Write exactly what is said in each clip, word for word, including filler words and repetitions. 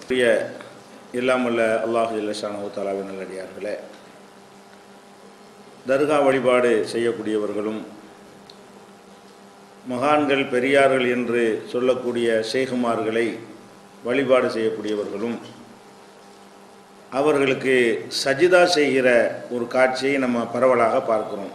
பிரிய இல்லாமல்ல அல்லாஹு ஜல்லஷானஹு தஆலாவின் நல்லடியார்களே, தர்கா வழிபாடு செய்யக்கூடியவர்களும் மகான்கள் பெரியார்கள் என்று சொல்லக்கூடிய ஷேகுமார்களை வழிபாடு செய்யக்கூடியவர்களும் அவர்களுக்கு சஜிதா செய்கிற ஒரு காட்சியை நம்ம பரவலாக பார்க்கிறோம்.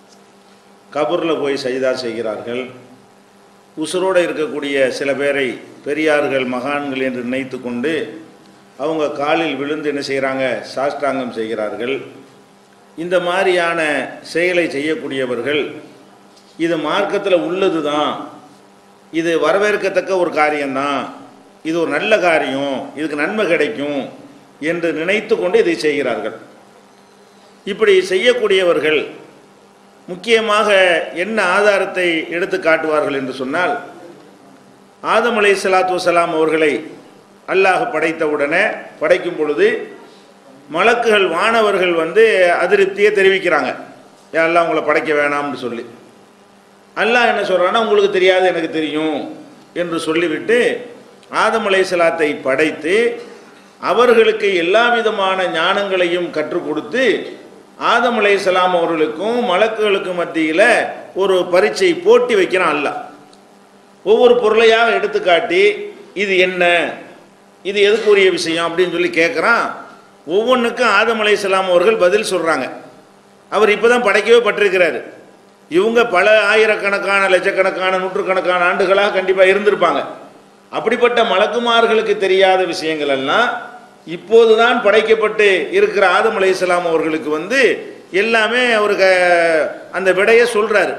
கபூரில் போய் சஜிதா செய்கிறார்கள். உசுரோடு இருக்கக்கூடிய சில பேரை பெரியார்கள் மகான்கள் என்று நினைத்து கொண்டு அவங்க காலில் விழுந்து என்ன செய்கிறாங்க, சாஷ்டாங்கம் செய்கிறார்கள். இந்த மாதிரியான செயலை செய்யக்கூடியவர்கள் இது மார்க்கத்தில் உள்ளது தான், இது வரவேற்கத்தக்க ஒரு காரியம்தான், இது ஒரு நல்ல காரியம், இதுக்கு நன்மை கிடைக்கும் என்று நினைத்து கொண்டு இதை செய்கிறார்கள். இப்படி செய்யக்கூடியவர்கள் முக்கியமாக என்ன ஆதாரத்தை எடுத்து காட்டுவார்கள் என்று சொன்னால், ஆதம் அலைஹிஸ்ஸலாத்து வஸ்ஸலாம் அவர்களை அல்லாஹ் படைத்தவுடனே படைக்கும் பொழுது மலக்குகள் வானவர்கள் வந்து அதிருப்தியை தெரிவிக்கிறாங்க, ஏன் அல்லாஹ் உங்களை படைக்க வேணாம்னு சொல்லி. அல்லாஹ் என்ன சொல்கிறான்னா, உங்களுக்கு தெரியாது எனக்கு தெரியும் என்று சொல்லிவிட்டு ஆதம் அலைஹிஸ்ஸலாத்தை படைத்து அவர்களுக்கு எல்லா விதமான ஞானங்களையும் கற்றுக் கொடுத்து ஆதம் அலைஹிஸ்ஸலாம் அவர்களுக்கும் மலக்குகளுக்கும் மத்தியில் ஒரு பரீட்சை போட்டி வைக்கிறான் அல்லாஹ். ஒவ்வொரு பொருளையாக எடுத்துக்காட்டி இது என்ன, இது எதுக்குரிய விஷயம் அப்படின்னு சொல்லி கேட்குறான். ஒவ்வொன்றுக்கும் ஆதம் அலைஹிஸ்ஸலாம் அவர்கள் பதில் சொல்கிறாங்க. அவர் இப்போ தான் படைக்கவே பட்டிருக்கிறாரு. இவங்க பல ஆயிரக்கணக்கான லட்சக்கணக்கான நூற்றுக்கணக்கான ஆண்டுகளாக கண்டிப்பாக இருந்திருப்பாங்க. அப்படிப்பட்ட மலக்குமார்களுக்கு தெரியாத விஷயங்கள் எல்லாம் இப்போது தான் படைக்கப்பட்டு இருக்கிற ஆதம் அலைஹிஸ்ஸலாம் அவர்களுக்கு வந்து எல்லாமே அவருக்கு அந்த விடையை சொல்கிறாரு.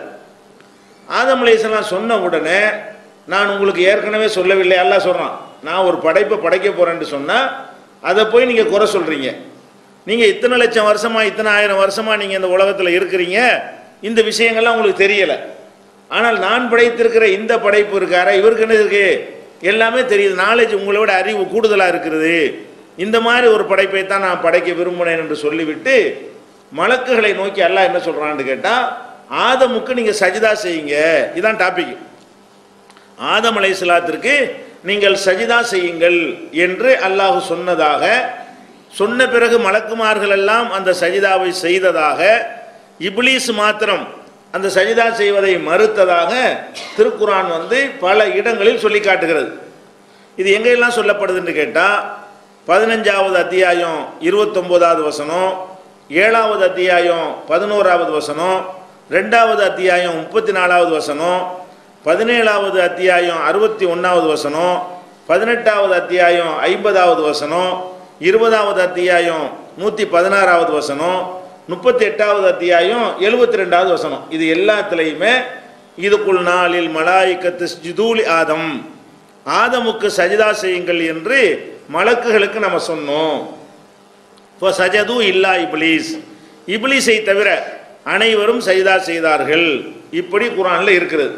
ஆதம் அலைஹிஸ்ஸலாம் சொன்ன உடனே, நான் உங்களுக்கு ஏற்கனவே சொல்லவில்லை, அல்லாஹ் சொல்கிறான், நான் ஒரு படைப்பை படைக்க போகிறேன்னு சொன்னால் அதை போய் நீங்கள் குறை சொல்கிறீங்க. நீங்கள் இத்தனை லட்சம் வருஷமாக இத்தனை ஆயிரம் வருஷமாக நீங்கள் இந்த உலகத்தில் இருக்கிறீங்க, இந்த விஷயங்கள்லாம் உங்களுக்கு தெரியலை. ஆனால் நான் படைத்திருக்கிற இந்த படைப்பு இருக்கார, இவருக்கு என்ன இருக்கு, எல்லாமே தெரியுது, நாலேஜ் உங்களோட அறிவு கூடுதலாக இருக்கிறது. இந்த மாதிரி ஒரு படைப்பை தான் நான் படைக்க விரும்பினேன் என்று சொல்லிவிட்டு மலக்குகளை நோக்கி அல்லாஹ் என்ன சொல்கிறான்னு கேட்டால், ஆதமுக்கு நீங்கள் சஜிதா செய்யுங்க, இதான் டாபிக். ஆதம் அலைஹிஸ்ஸலாத்திற்கு நீங்கள் சஜிதா செய்யுங்கள் என்று அல்லாஹ் சொன்னதாக, சொன்ன பிறகு மலக்குமார்கள் எல்லாம் அந்த சஜிதாவை செய்ததாக, இப்லீஸ் மாத்திரம் அந்த சஜிதா செய்வதை மறுத்ததாக திருக்குரான் வந்து பல இடங்களில் சொல்லி காட்டுகிறது. இது எங்கெல்லாம் சொல்லப்படுதுன்னு கேட்டால், பதினஞ்சாவது அத்தியாயம் இருபத்தொம்போதாவது வசனம், ஏழாவது அத்தியாயம் பதினோராவது வசனம், ரெண்டாவது அத்தியாயம் முப்பத்தி நாலாவது வசனம், பதினேழாவது அத்தியாயம் அறுபத்தி ஒன்றாவது வசனம், பதினெட்டாவது அத்தியாயம் ஐம்பதாவது வசனம், இருபதாவது அத்தியாயம் நூற்றி பதினாறாவது வசனம், முப்பத்தி எட்டாவது அத்தியாயம் எழுபத்தி ரெண்டாவது வசனம். இது எல்லாத்துலேயுமே இதுக்குள் நாளில் மலாயிக்கத்து ஸ்ஜுதூலி ஆதம், ஆதமுக்கு சஜிதா செய்யுங்கள் என்று மலக்குகளுக்கு நம்ம சொன்னோம். இப்போ சஜது இல்லா இப்லீஸ், இப்லீஸை தவிர அனைவரும் சஜிதா செய்தார்கள். இப்படி குர்ஆனில் இருக்கிறது.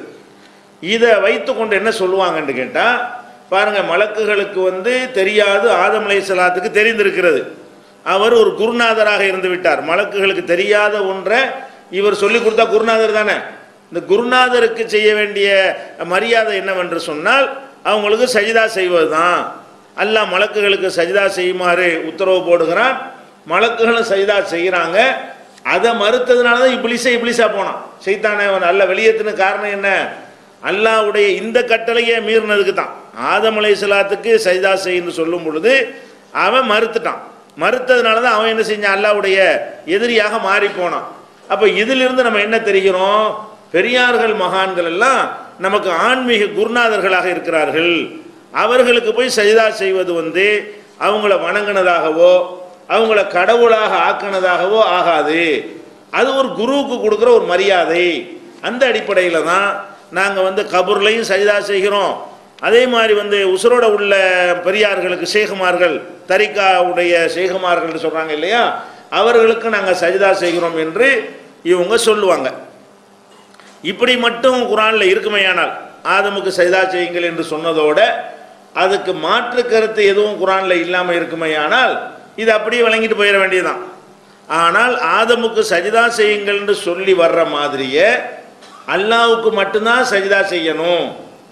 இதை வைத்து கொண்டு என்ன சொல்லுவாங்கன்னு கேட்டால், பாருங்கள், மலக்குகளுக்கு வந்து தெரியாது, ஆதம் அலைஹிஸ்ஸலாத்துக்கு தெரிந்திருக்கிறது. அவர் ஒரு குருநாதராக இருந்து விட்டார். மலக்குகளுக்கு தெரியாத ஒன்றை இவர் சொல்லி கொடுத்தா குருநாதர் தானே. இந்த குருநாதருக்கு செய்ய வேண்டிய மரியாதை என்னவென்று சொன்னால் அவங்களுக்கு சஜிதா செய்வது தான். அல்லாஹ் மலக்குகளுக்கு சஜிதா செய்யுமாறு உத்தரவு போடுகிறான். மலக்குகளும் சஜிதா செய்கிறாங்க. அதை மறுத்ததுனால தான் இப்லீஸை இப்லீஸாக போனான், சைத்தானே நல்ல வெளியேற்றின காரணம் என்ன, அல்லாஹ்வுடைய இந்த கட்டளையே மீறினதுக்கு தான். ஆதம் அலைஹிஸ்ஸலாத்துக்கு சஜிதா செய்யுன்னு சொல்லும் பொழுது அவன் மறுத்துட்டான். மறுத்ததுனால தான் அவன் என்ன செஞ்சான், அல்லாஹ்வுடைய எதிரியாக மாறி போனான். அப்போ இதிலிருந்து நம்ம என்ன தெரிகிறோம், பெரியார்கள் மகான்கள் எல்லாம் நமக்கு ஆன்மீக குருநாதர்களாக இருக்கிறார்கள். அவர்களுக்கு போய் சஜிதா செய்வது வந்து அவங்கள வணங்கினதாகவோ அவங்கள கடவுளாக ஆக்கினதாகவோ ஆகாது. அது ஒரு குருவுக்கு கொடுக்குற ஒரு மரியாதை. அந்த அடிப்படையில் தான் நாங்கள் வந்து கபூர்லையும் சஜிதா செய்கிறோம். அதே மாதிரி வந்து உசுரோட உள்ள பெரியார்களுக்கு ஷேகுமார்கள், தரிகாவுடைய ஷேகுமார்கள் சொல்கிறாங்க இல்லையா, அவர்களுக்கு நாங்கள் சஜிதா செய்கிறோம் என்று இவங்க சொல்லுவாங்க. இப்படி மட்டும் குர்ஆனில் இருக்குமையானால், ஆதமுக்கு சஜிதா செய்யுங்கள் என்று சொன்னதோட அதுக்கு மாற்று கருத்து எதுவும் குர்ஆனில் இல்லாமல் இருக்குமையானால் இது அப்படியே வழங்கிட்டு போயிட வேண்டியதுதான். ஆனால் ஆதமுக்கு சஜிதா செய்யுங்கள் என்று சொல்லி வர்ற மாதிரியே அல்லாஹ்வுக்கு மட்டும்தான் சஜிதா செய்யணும்,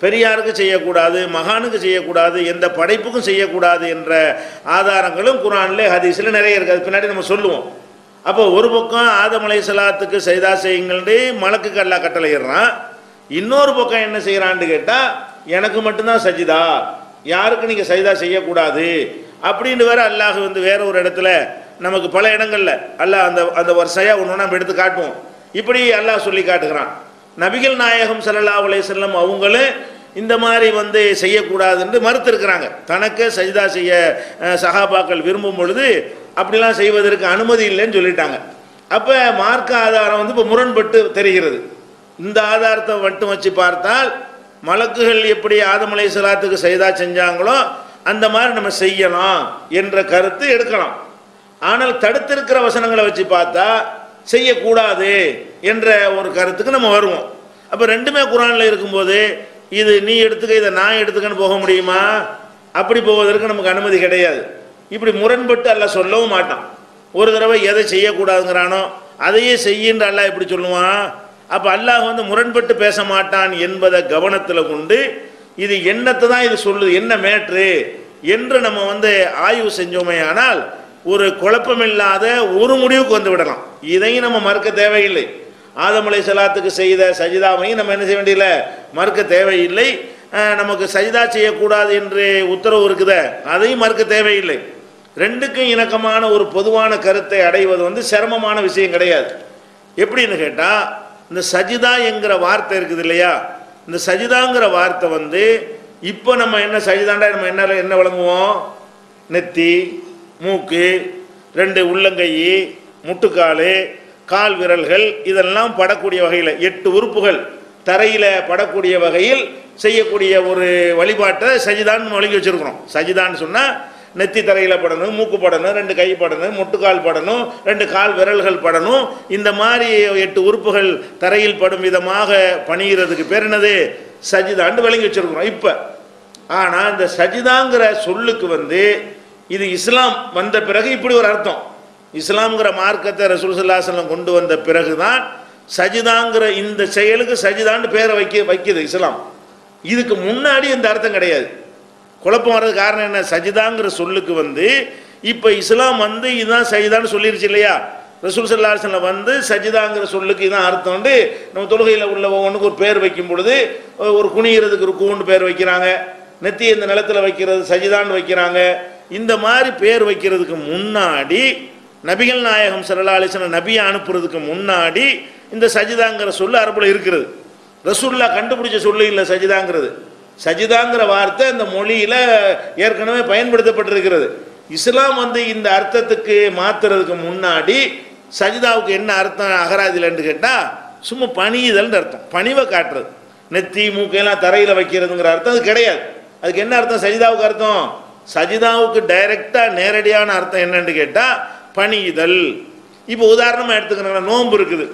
பெரியாருக்கு செய்யக்கூடாது, மகானுக்கு செய்யக்கூடாது, எந்த படைப்புக்கும் செய்யக்கூடாது என்ற ஆதாரங்களும் குர்ஆனில் ஹதீஸில் நிறைய இருக்குது. அது பின்னாடி நம்ம சொல்லுவோம். அப்போ ஒரு பக்கம் ஆதம் அலைஹிஸ்ஸலாத்துக்கு சஜிதா செய்யுங்கள்னு மலக்குக்கு அல்லாஹ் கட்டளையிடுறான். இன்னொரு பக்கம் என்ன செய்கிறான்னு கேட்டால் எனக்கு மட்டும்தான் சஜிதா, யாருக்கு நீங்கள் சஜிதா செய்யக்கூடாது அப்படின்னு வேற அல்லாஹ் வந்து வேற ஒரு இடத்துல நமக்கு பல இடங்களில் அல்லாஹ் அந்த அந்த வரிசையாக ஒன்று நம்ம எடுத்து காட்டுவோம். இப்படி அல்லாஹ் சொல்லி காட்டுகிறான். நபிகள் நாயகம் ஸல்லல்லாஹு அலைஹி வஸல்லம் அவங்களும் இந்த மாதிரி வந்து செய்யக்கூடாதுன்னு மறுத்திருக்கிறாங்க. தனக்கு சஜிதா செய்ய சஹாபாக்கள் விரும்பும் பொழுது அப்படிலாம் செய்வதற்கு அனுமதி இல்லைன்னு சொல்லிட்டாங்க. அப்போ மார்க்க ஆதாரம் வந்து இப்போ முரண்பட்டு தெரிகிறது. இந்த ஆதாரத்தை மட்டும் வச்சு பார்த்தால் மலக்குகள் எப்படி ஆதம் அலைஹிஸ்ஸலாத்துக்கு சஜிதா செஞ்சாங்களோ அந்த மாதிரி நம்ம செய்யலாம் என்ற கருத்து எடுக்கலாம். ஆனால் தடுத்திருக்கிற வசனங்களை வச்சு பார்த்தா செய்யக்கூடாது என்ற ஒரு கருத்துக்கு நம்ம வருவோம். அப்போ ரெண்டுமே குர்ஆனில் இருக்கும்போது இது நீ எடுத்துக்க இதை நான் எடுத்துக்கன்னு போக முடியுமா? அப்படி போவதற்கு நமக்கு அனுமதி கிடையாது. இப்படி முரண்பட்டு அல்லாஹ் சொல்லவும் மாட்டான். ஒரு தடவை எதை செய்யக்கூடாதுங்கிறானோ அதையே செய்யின்ற அல்லாஹ் எப்படி சொல்லுவான்? அப்போ அல்லாஹ் வந்து முரண்பட்டு பேச மாட்டான் என்பதை கவனத்தில் கொண்டு இது என்னத்தை தான் இது சொல்லுது, என்ன மேட்ரு என்று நம்ம வந்து ஆய்வு செஞ்சோமே ஆனால் ஒரு குழப்பமில்லாத ஒரு முடிவுக்கு வந்து விடலாம். இதையும் நம்ம மறுக்க தேவையில்லை. ஆதம் அலைஹிஸ்ஸலாத்துக்கு செய்த சஜிதாவையும் நம்ம என்ன செய்ய வேண்டியதில்லை, மறுக்க தேவையில்லை. நமக்கு சஜிதா செய்யக்கூடாது என்று உத்தரவு இருக்குத அதையும் மறுக்க தேவையில்லை. ரெண்டுக்கும் இணக்கமான ஒரு பொதுவான கருத்தை அடைவது வந்து சிரமமான விஷயம் கிடையாது. எப்படின்னு கேட்டால் இந்த சஜிதா என்கிற வார்த்தை இருக்குது இல்லையா, இந்த சஜிதாங்கிற வார்த்தை வந்து இப்போ நம்ம என்ன சஜிதாண்டா நம்ம என்ன என்ன விளங்குவோம்? நெத்தி, மூக்கு, ரெண்டு உள்ளங்கை, முட்டுக்கால், கால் விரல்கள் இதெல்லாம் படக்கூடிய வகையில் எட்டு உறுப்புகள் தரையில் படக்கூடிய வகையில் செய்யக்கூடிய ஒரு வழிபாட்டை சஜிதான்னு வழங்கி வச்சுருக்கிறோம். சஜிதான்னு சொன்னால் நெத்தி தரையில் படணும், மூக்கு படணும், ரெண்டு கை படணும், முட்டுக்கால் படணும், ரெண்டு கால் விரல்கள் படணும். இந்த மாதிரி எட்டு உறுப்புகள் தரையில் படும் விதமாக பணிகிறதுக்கு பேர் என்னது? சஜிதான்னு வழங்கி வச்சுருக்கிறோம் இப்போ. ஆனால் இந்த சஜிதாங்கிற சொல்லுக்கு வந்து இது இஸ்லாம் வந்த பிறகு இப்படி ஒரு அர்த்தம். இஸ்லாம்ங்கிற மார்க்கத்தை ரசூல் ஸல்லல்லாஹு அலைஹி வஸல்லம் கொண்டு வந்த பிறகுதான் சஜிதாங்கிற இந்த செயலுக்கு சஜிதான்னு பேரை வைக்க வைக்கிது இஸ்லாம். இதுக்கு முன்னாடி இந்த அர்த்தம் கிடையாது. குழப்பம் வர்றது காரணம் என்ன? சஜிதாங்கிற சொல்லுக்கு வந்து இப்போ இஸ்லாம் வந்து இதுதான் சஜிதான்னு சொல்லிருச்சு இல்லையா. ரசூல் ஸல்லல்லாஹு அலைஹி வஸல்லம் வந்து சஜிதாங்கிற சொல்லுக்கு இதான் அர்த்தம் வந்து நம்ம தொழுகையில் உள்ள ஒவ்வொன்றுக்கு ஒரு பேர் வைக்கும் பொழுது ஒரு குனிகிறதுக்கு ருக்குன்னு பேர் வைக்கிறாங்க, நெத்தி இந்த நிலத்தில் வைக்கிறது சஜிதான்னு வைக்கிறாங்க. இந்த மாதிரி பேர் வைக்கிறதுக்கு முன்னாடி நபிகள் நாயகம் ஸல்லல்லாஹு அலைஹி வஸல்லம் நபியை அனுப்புறதுக்கு முன்னாடி இந்த சஜிதாங்கிற சொல்லு அரபுல இருக்கிறது. ரசூலுல்லாஹ் கண்டுபிடிச்ச சொல்லு இல்லை சஜிதாங்கிறது. சஜிதாங்கிற வார்த்தை இந்த மொழியில் ஏற்கனவே பயன்படுத்தப்பட்டிருக்கிறது. இஸ்லாம் வந்து இந்த அர்த்தத்துக்கு மாற்றுறதுக்கு முன்னாடி சஜிதாவுக்கு என்ன அர்த்தம் அகராதிலன்னு கேட்டால் சும்மா பணியுதல்னு அர்த்தம், பணிவை காட்டுறது. நெத்தி மூக்கையெல்லாம் தரையில் வைக்கிறதுங்கிற அர்த்தம் அது கிடையாது. அதுக்கு என்ன அர்த்தம் சஜிதாவுக்கு அர்த்தம்? சஜிதாவுக்கு டைரெக்டாக நேரடியான அர்த்தம் என்னன்னு கேட்டால் பணியுதல். இப்போ உதாரணமாக எடுத்துக்கணும், நோன்பு இருக்குது.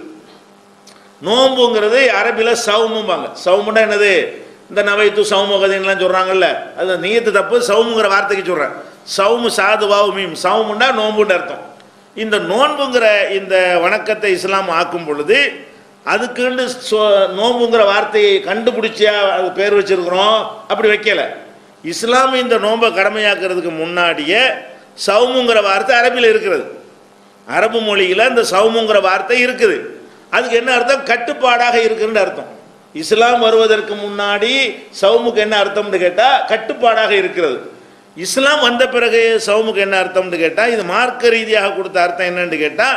நோன்புங்கிறது அரபியில் சவுமும்பாங்க. சவுமுண்டா என்னது? இந்த நவைத்து சவுமுகதின்லாம் சொல்கிறாங்கல்ல, அது நீயத்து தப்பு. சவுமுங்கிற வார்த்தைக்கு சொல்கிறேன். சவுமு சாதுவாவு மீம், சவுமுண்டா நோன்புன்னு அர்த்தம். இந்த நோன்புங்கிற இந்த வணக்கத்தை இஸ்லாம் ஆக்கும் பொழுது அதுக்குன்னு நோன்புங்கிற வார்த்தையை கண்டுபிடிச்சியா அது பேர் வச்சிருக்கிறோம், அப்படி வைக்கல. இஸ்லாம் இந்த நோன்பை கடமையாக்குறதுக்கு முன்னாடியே சவுமுங்கிற வார்த்தை அரபியில் இருக்கிறது. அரபு மொழியில் இந்த சவுமுங்கிற வார்த்தை இருக்குது. அதுக்கு என்ன அர்த்தம்? கட்டுப்பாடாக இருக்குன்னு அர்த்தம். இஸ்லாம் வருவதற்கு முன்னாடி சவுமுக்கு என்ன அர்த்தம்னு கேட்டால் கட்டுப்பாடாக இருக்கிறது. இஸ்லாம் வந்த பிறகு சவுமுக்கு என்ன அர்த்தம்னு கேட்டால் இது மார்க்க ரீதியாக கொடுத்த அர்த்தம் என்னன்னு கேட்டால்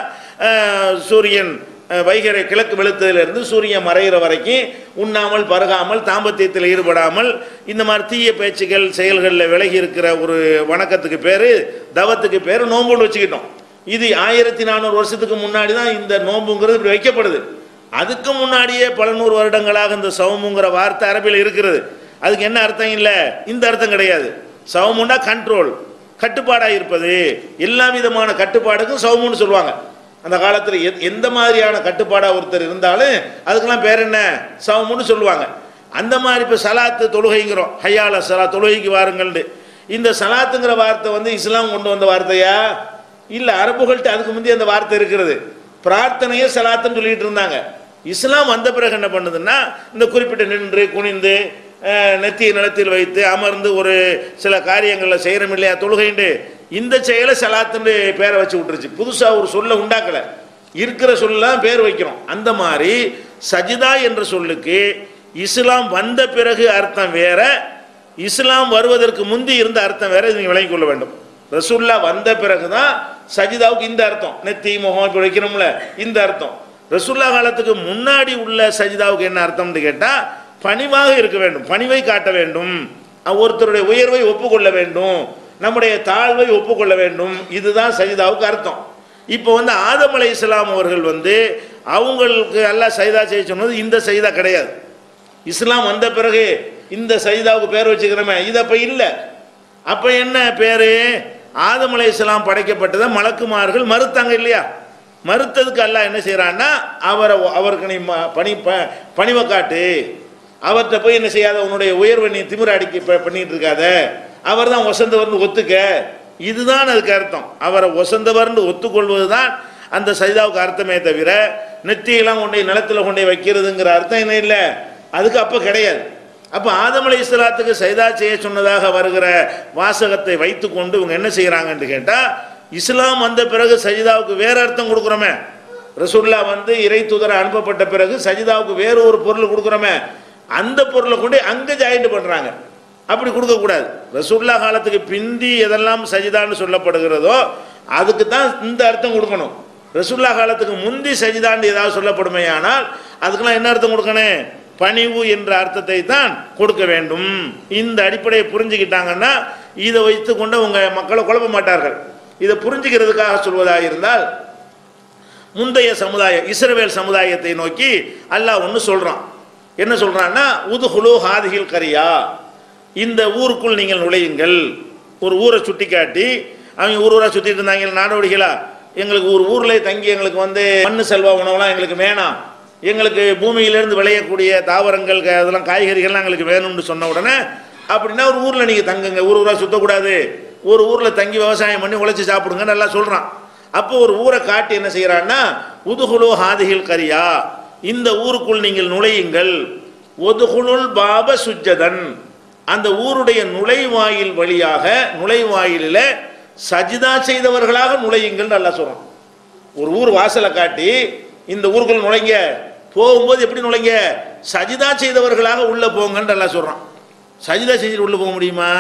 சூரியன் வைகரை கிழக்கு வெளுத்ததிலிருந்து சூரியன் மறைகிற வரைக்கும் உண்ணாமல் பருகாமல் தாம்பத்தியத்தில் ஈடுபடாமல் இந்த மாதிரி தீய பேச்சுகள் செயல்களில் விலகி இருக்கிற ஒரு வணக்கத்துக்கு பேர் தவத்துக்கு பேர் நோன்புன்னு வச்சுக்கிட்டோம். இது ஆயிரத்தி நானூறு வருஷத்துக்கு முன்னாடி தான் இந்த நோன்புங்கிறது இப்படி வைக்கப்படுது. அதுக்கு முன்னாடியே பல நூறு வருடங்களாக இந்த சவுமுங்கிற வார்த்தை அரபியில் இருக்கிறது. அதுக்கு என்ன அர்த்தம் இல்லை, இந்த அர்த்தம் கிடையாது. சவுமுண்டா கண்ட்ரோல், கட்டுப்பாடாக இருப்பது. எல்லா விதமான கட்டுப்பாடுக்கும் சவுமுன்னு சொல்லுவாங்க. அந்த காலத்தில் எந்த மாதிரியான கட்டுப்பாடாக ஒருத்தர் இருந்தாலும் அதுக்கெல்லாம் பேர் என்ன? சவுமுன்னு சொல்லுவாங்க. அந்த மாதிரி இப்போ சலாத்து தொழுகைங்கிறோம், ஹையால சலா தொழுகைக்கு வாருங்கள்னு. இந்த சலாத்துங்கிற வார்த்தை வந்து இஸ்லாம் கொண்டு வந்த வார்த்தையா இல்லை? அரபுகள்கிட்ட அதுக்கு முந்தைய அந்த வார்த்தை இருக்கிறது. பிரார்த்தனையே சலாத்துன்னு சொல்லிட்டு இருந்தாங்க. இஸ்லாம் வந்த பிறகு என்ன பண்ணுதுன்னா இந்த குறிப்பிட்ட நின்று குனிந்து நெத்திய நிலத்தில் வைத்து அமர்ந்து ஒரு சில காரியங்களில் செய்கிறோம் இல்லையா தொழுகைண்டு, இந்த செயலை சலாத்துன்னு பேரை வச்சு விட்டுருச்சு. புதுசாக ஒரு சொல்லை உண்டாக்கலை, இருக்கிற சொல்லலாம் பேர் வைக்கிறோம். அந்த மாதிரி சஜிதா என்ற சொல்லுக்கு இஸ்லாம் வந்த பிறகு அர்த்தம் வேற, இஸ்லாம் வருவதற்கு முந்தி இருந்த அர்த்தம் வேற. நீங்கள் விளங்கிக் கொள்ள வேண்டும். ரசூல்லா வந்த பிறகு தான் சஜிதாவுக்கு இந்த அர்த்தம், நெத்தி முகம் இப்போ வைக்கிறோம்ல இந்த அர்த்தம். ரசூல்லா காலத்துக்கு முன்னாடி உள்ள சஜிதாவுக்கு என்ன அர்த்தம்னு கேட்டால் பணிவாக இருக்க வேண்டும், பணிவை காட்ட வேண்டும், ஒருத்தருடைய உயர்வை ஒப்புக்கொள்ள வேண்டும், நம்முடைய தாழ்வை ஒப்புக்கொள்ள வேண்டும். இதுதான் சஜிதாவுக்கு அர்த்தம். இப்போ வந்து ஆதம் அலைஹிஸ்ஸலாம் அவர்கள் வந்து அவங்களுக்கு அல்லாஹ் சஜிதா செய்ய சொன்னது இந்த சஜிதா கிடையாது. இஸ்லாம் வந்த பிறகு இந்த சஜிதாவுக்கு பேர் வச்சுக்கிறோமே, இது அப்போ இல்லை. அப்போ என்ன பேர்? ஆதம் அலைஹிஸ்ஸலாம் படைக்கப்பட்டதை மலக்குமார்கள் மறுத்தாங்க இல்லையா? மறுத்ததுக்கு அல்லாஹ் என்ன செய்கிறான்னா, அவரை அவருக்கு நீ பணி பணிவை காட்டு, அவர்கிட்ட போய் என்ன செய்யாத, உன்னுடைய உயர்வை நீ திமிர அடிக்க பண்ணிட்டு இருக்காத, அவர் தான் ஒசந்தவர்னு ஒத்துக்க. இதுதான் அதுக்கு அர்த்தம். அவரை ஒசந்தவர்னு ஒத்துக்கொள்வது தான் அந்த சஜிதாவுக்கு அர்த்தமே தவிர நெத்தியெல்லாம் கொண்டே நிலத்தில் கொண்டே வைக்கிறதுங்கிற அர்த்தம் என்ன இல்லை, அதுக்கு அப்போ கிடையாது. அப்போ ஆதம் அலைஹிஸ்ஸலாத்துக்கு சஜிதா செய்ய சொன்னதாக வருகிற வாசகத்தை வைத்து கொண்டு இவங்க என்ன செய்கிறாங்கன்னு கேட்டால், இஸ்லாம் வந்த பிறகு சஜிதாவுக்கு வேறு அர்த்தம் கொடுக்குறோமே, ரசூல்லா வந்து இறை தூதரை அனுப்பப்பட்ட பிறகு சஜிதாவுக்கு வேறு ஒரு பொருள் கொடுக்குறோமே, அந்த பொருளை கொண்டு அங்கே ஜாயிண்ட் பண்ணுறாங்க. அப்படி கொடுக்கக்கூடாது. ரசூல்லா காலத்துக்கு பிந்தி எதெல்லாம் சஜிதான்னு சொல்லப்படுகிறதோ அதுக்கு தான் இந்த அர்த்தம் கொடுக்கணும். ரசூல்லா காலத்துக்கு முந்தி சஜிதான்னு ஏதாவது சொல்லப்படுமே ஆனால் அதுக்கெல்லாம் என்ன அர்த்தம் கொடுக்கணும்? பணிவு என்ற அர்த்தத்தை தான் கொடுக்க வேண்டும். இந்த அடிப்படையை புரிஞ்சுக்கிட்டாங்கன்னா இதை வைத்து கொண்டு அவங்க மக்களை குழப்ப மாட்டார்கள். இதை புரிஞ்சுக்கிறதுக்காக சொல்வதாக இருந்தால், முந்தைய சமுதாயம் இஸ்ரவேல் சமுதாயத்தை நோக்கி அல்லாஹ் ஒன்று சொல்கிறான். என்ன சொல்கிறான்னா, உதுகுலு ஹாதிஹில் கரியா, இந்த ஊருக்குள் நீங்கள் நுழையுங்கள். ஒரு ஊரை சுட்டி காட்டி, அவங்க ஊர் ஊராக சுற்றிட்டு இருந்தாங்க நாடோடிகளா, எங்களுக்கு ஒரு ஊரில் தங்கி எங்களுக்கு வந்து மண்ணு செல்வா உணவுலாம் எங்களுக்கு வேணாம், எங்களுக்கு பூமியிலேருந்து விளையக்கூடிய தாவரங்கள் அதெல்லாம் காய்கறிகள்லாம் எங்களுக்கு வேணும்னு சொன்ன உடனே, அப்படின்னா ஒரு ஊரில் நீங்கள் தங்குங்க, ஊர் ஊராக சுற்றக்கூடாது, ஒரு ஊரில் தங்கி விவசாயம் பண்ணி உழைச்சி சாப்பிடுங்க நல்லா சொல்கிறான். அப்போ ஒரு ஊரை காட்டி என்ன செய்கிறான்னா, உதுகுலு ஹாதிஹில் கரியா, இந்த ஊருக்குள் நீங்கள் நுழையுங்கள். ஒதுகுலுல் பாப சுஜ்ஜதன், அந்த ஊருடைய நுழைவாயில் வழியாக நுழைவாயிலில் சஜிதா செய்தவர்களாக நுழையுங்கள் நல்லா சொல்கிறோம். ஒரு ஊர் வாசலை காட்டி இந்த ஊருக்குள் நுழைங்க, போகும்போது எப்படி நுழைங்க? சஜிதா செய்தவர்களாக உள்ளே போங்கன்னு நல்லா சொல்கிறான். சஜிதா செஞ்சுட்டு உள்ளே போக முடியுமா?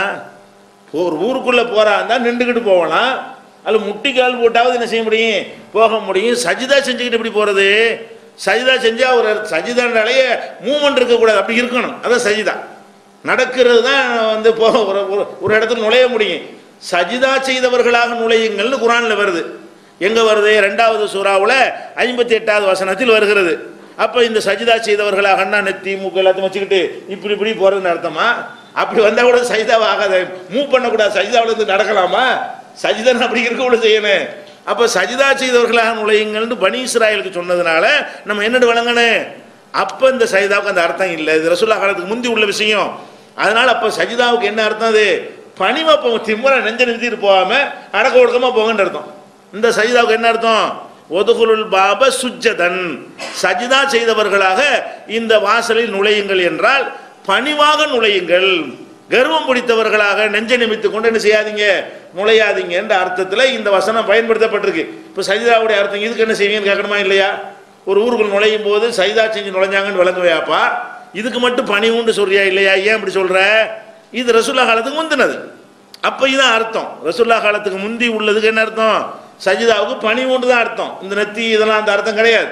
ஒரு ஊருக்குள்ளே போகிறா இருந்தால் நின்றுக்கிட்டு போகலாம், அல்ல முட்டிக்கால் போட்டாவது என்ன செய்ய முடியும்? போக முடியும். சஜிதா செஞ்சுக்கிட்டு எப்படி போகிறது? சஜிதா செஞ்சால் ஒரு சஜிதாண்டாலேயே மூமெண்ட் இருக்கக்கூடாது, அப்படி இருக்கணும். அதான் சஜிதா நடக்கிறது தான் வந்து போக ஒரு ஒரு இடத்துல நுழைய முடியும். சஜிதா செய்தவர்களாக நுழையுங்கள்னு குரானில் வருது. எங்கே வருது? ரெண்டாவது சூறாவில் ஐம்பத்தி எட்டாவது வசனத்தில் வருகிறது. அப்போ இந்த சஜிதா செய்தவர்களாகன்னா நெத்தி மூக்கு எல்லாத்தையும் வச்சுக்கிட்டு இப்படி இப்படி போகிறதுன்னு அர்த்தமா? அப்படி வந்தால் கூட சஜிதாவை ஆகாத, மூவ் பண்ணக்கூடாது, சஜிதாவில் இருந்து நடக்கலாமா? சஜிதான் அப்படி இருக்க கூட செய்யணும். அப்போ சஜிதா செய்தவர்களாக நுழையுங்கள்னு பனி இஸ்ராயலுக்கு சொன்னதுனால நம்ம என்னென்னு வழங்கணும்? அப்போ இந்த சஜிதாவுக்கு அந்த அர்த்தம் இல்லை, இது ரசூல்லா காலத்துக்கு முந்தி உள்ள விஷயம். அதனால் அப்போ சஜிதாவுக்கு என்ன அர்த்தம்? அது பணிமா போங்க, திமுறை நெஞ்ச நிறுத்திட்டு போகாமல் அடக்க ஒடுக்கமாக போங்கன்னு அர்த்தம். இந்த சஜிதாவுக்கு என்ன அர்த்தம்? ஒதுகுலுல் பாப சுஜ்ஜதன், சஜிதா செய்தவர்களாக இந்த வாசலில் நுழையுங்கள் என்றால் பணிவாக நுழையுங்கள், கர்வம் பிடித்தவர்களாக நெஞ்சை நிமித்து கொண்டு என்ன செய்யாதீங்க, நுழையாதீங்க என்ற அர்த்தத்தில் இந்த வசனம் பயன்படுத்தப்பட்டிருக்கு. இப்போ சஜிதாவுடைய அர்த்தம் இதுக்கு என்ன செய்வீங்கன்னு கேட்கணுமா இல்லையா? ஒரு ஊருக்குள் நுழையும் போது சஜிதா செஞ்சு நுழைஞ்சாங்கன்னு விளங்குவையாப்பா, இதுக்கு மட்டும் பணி உண்டு சொல்றியா இல்லையா? ஏன் அப்படி சொல்ற? இது ரசூல்லா காலத்துக்கு முந்தினது. அப்போ இதுதான் அர்த்தம். ரசூல்லா காலத்துக்கு முந்தி உள்ளதுக்கு என்ன அர்த்தம்? சஜிதாவுக்கு பணி உண்டு தான் அர்த்தம். இந்த நெத்தி இதெல்லாம் அந்த அர்த்தம் கிடையாது.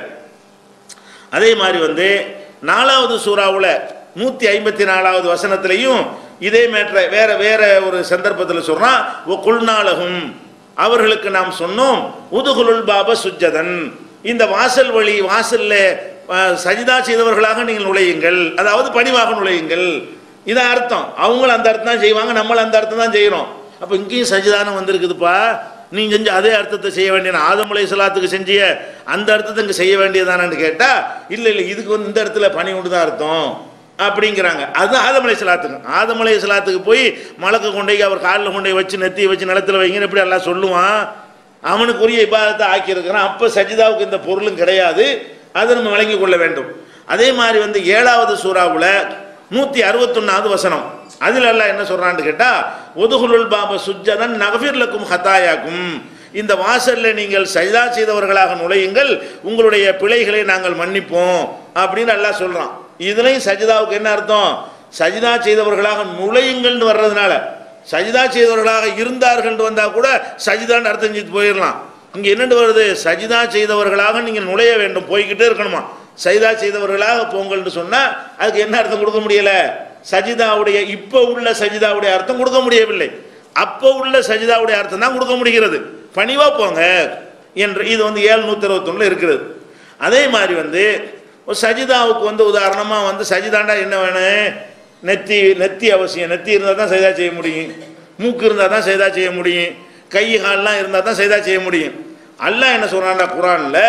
அதே மாதிரி வந்து நாலாவது சூறாவில் நூற்றி ஐம்பத்தி நாலாவது வசனத்திலையும் இதே மேட்ரை வேற வேற ஒரு சந்தர்ப்பத்தில் சொல்றான். ஓ குல்நாளகும், அவர்களுக்கு நாம் சொன்னோம், உதுகுலுல் பாப சுஜ்ஜதன், இந்த வாசல் வழி வாசல்ல சஜிதா செய்தவர்களாக நீங்கள் நுழையுங்கள், அதாவது பணிவாக நுழையுங்கள். இதான் அர்த்தம். அவங்களும் அந்த அர்த்தம் தான் செய்வாங்க, நம்மளும் அந்த அர்த்தம் தான் செய்யறோம். அப்போ இங்கேயும் சஜிதானம் வந்திருக்குதுப்பா, நீ செஞ்ச அதே அர்த்தத்தை செய்ய வேண்டிய, ஆதம் அலைஹிஸ்ஸலாத்துக்கு செஞ்சிய அந்த அர்த்தத்தை இங்கே செய்ய வேண்டியதானு கேட்டால் இல்லை இல்லை, இதுக்கு வந்து இந்த இடத்துல பணி உண்டு தான் அர்த்தம் அப்படிங்கிறாங்க. அதுதான் ஆதம் அலைஹிஸ்ஸலாத்துக்கு. ஆதம் அலைஹிஸ்ஸலாத்துக்கு போய் மலக்க கொண்டே அவர் காலில் கொண்டே வச்சு நெத்தி வச்சு நிலத்தில் வைங்கன்னு எப்படி எல்லாம் சொல்லுவான்? அவனுக்குரிய இபாதத்தை ஆக்கியிருக்கிறான். அப்போ சஜிதாவுக்கு இந்த பொருளும் கிடையாது, அதை நம்ம விளங்கி கொள்ள வேண்டும். அதே மாதிரி வந்து ஏழாவது சூறாவில் நூற்றி அறுபத்தொன்னாவது வசனம். அதில் அல்லாஹ் என்ன சொல்கிறான்னு கேட்டால், ஒதுகுலுல் பாப சுஜ்ஜதன் நகஃபிர்லக்கும் ஹதாயாக்கும், இந்த வாசலில் நீங்கள் சஜிதா செய்தவர்களாக நுழையுங்கள், உங்களுடைய பிழைகளை நாங்கள் மன்னிப்போம் அப்படின்னு அல்லாஹ் சொல்கிறான். இதுலையும் சஜிதாவுக்கு என்ன அர்த்தம்? சஜிதா செய்தவர்களாக நுழையுங்கள்னு வர்றதுனால, சஜிதா செய்தவர்களாக இருந்தார்கள் வந்தால் கூட சஜிதான்னு அர்த்தம் செஞ்சு போயிடலாம். இங்கே என்னென்று வருது? சஜிதா செய்தவர்களாக நீங்கள் நுழைய வேண்டும், போய்கிட்டே இருக்கணுமா. சஜிதா செய்தவர்களாக போங்கள்னு சொன்னால் அதுக்கு என்ன அர்த்தம் கொடுக்க முடியலை? சஜிதாவுடைய இப்போ உள்ள சஜிதாவுடைய அர்த்தம் கொடுக்க முடியவில்லை, அப்போ உள்ள சஜிதாவுடைய அர்த்தம் தான் கொடுக்க முடிகிறது. பணிவாக போங்க என்று இது வந்து ஏழ்நூற்றி அறுபத்தொன்னில் இருக்கிறது. அதே மாதிரி வந்து ஒரு சஜிதாவுக்கு வந்து உதாரணமாக வந்து சஜிதாண்டா என்ன வேணும்? நெத்தி நெத்தி அவசியம். நெத்தி இருந்தால் தான் சஜிதா செய்ய முடியும், மூக்கு இருந்தால் தான் சஜிதா செய்ய முடியும், கை கால்லாம் இருந்தால் தான் சஜிதா செய்ய முடியும். அல்லாஹ் என்ன சொல்கிறான்டா குர்ஆனில்,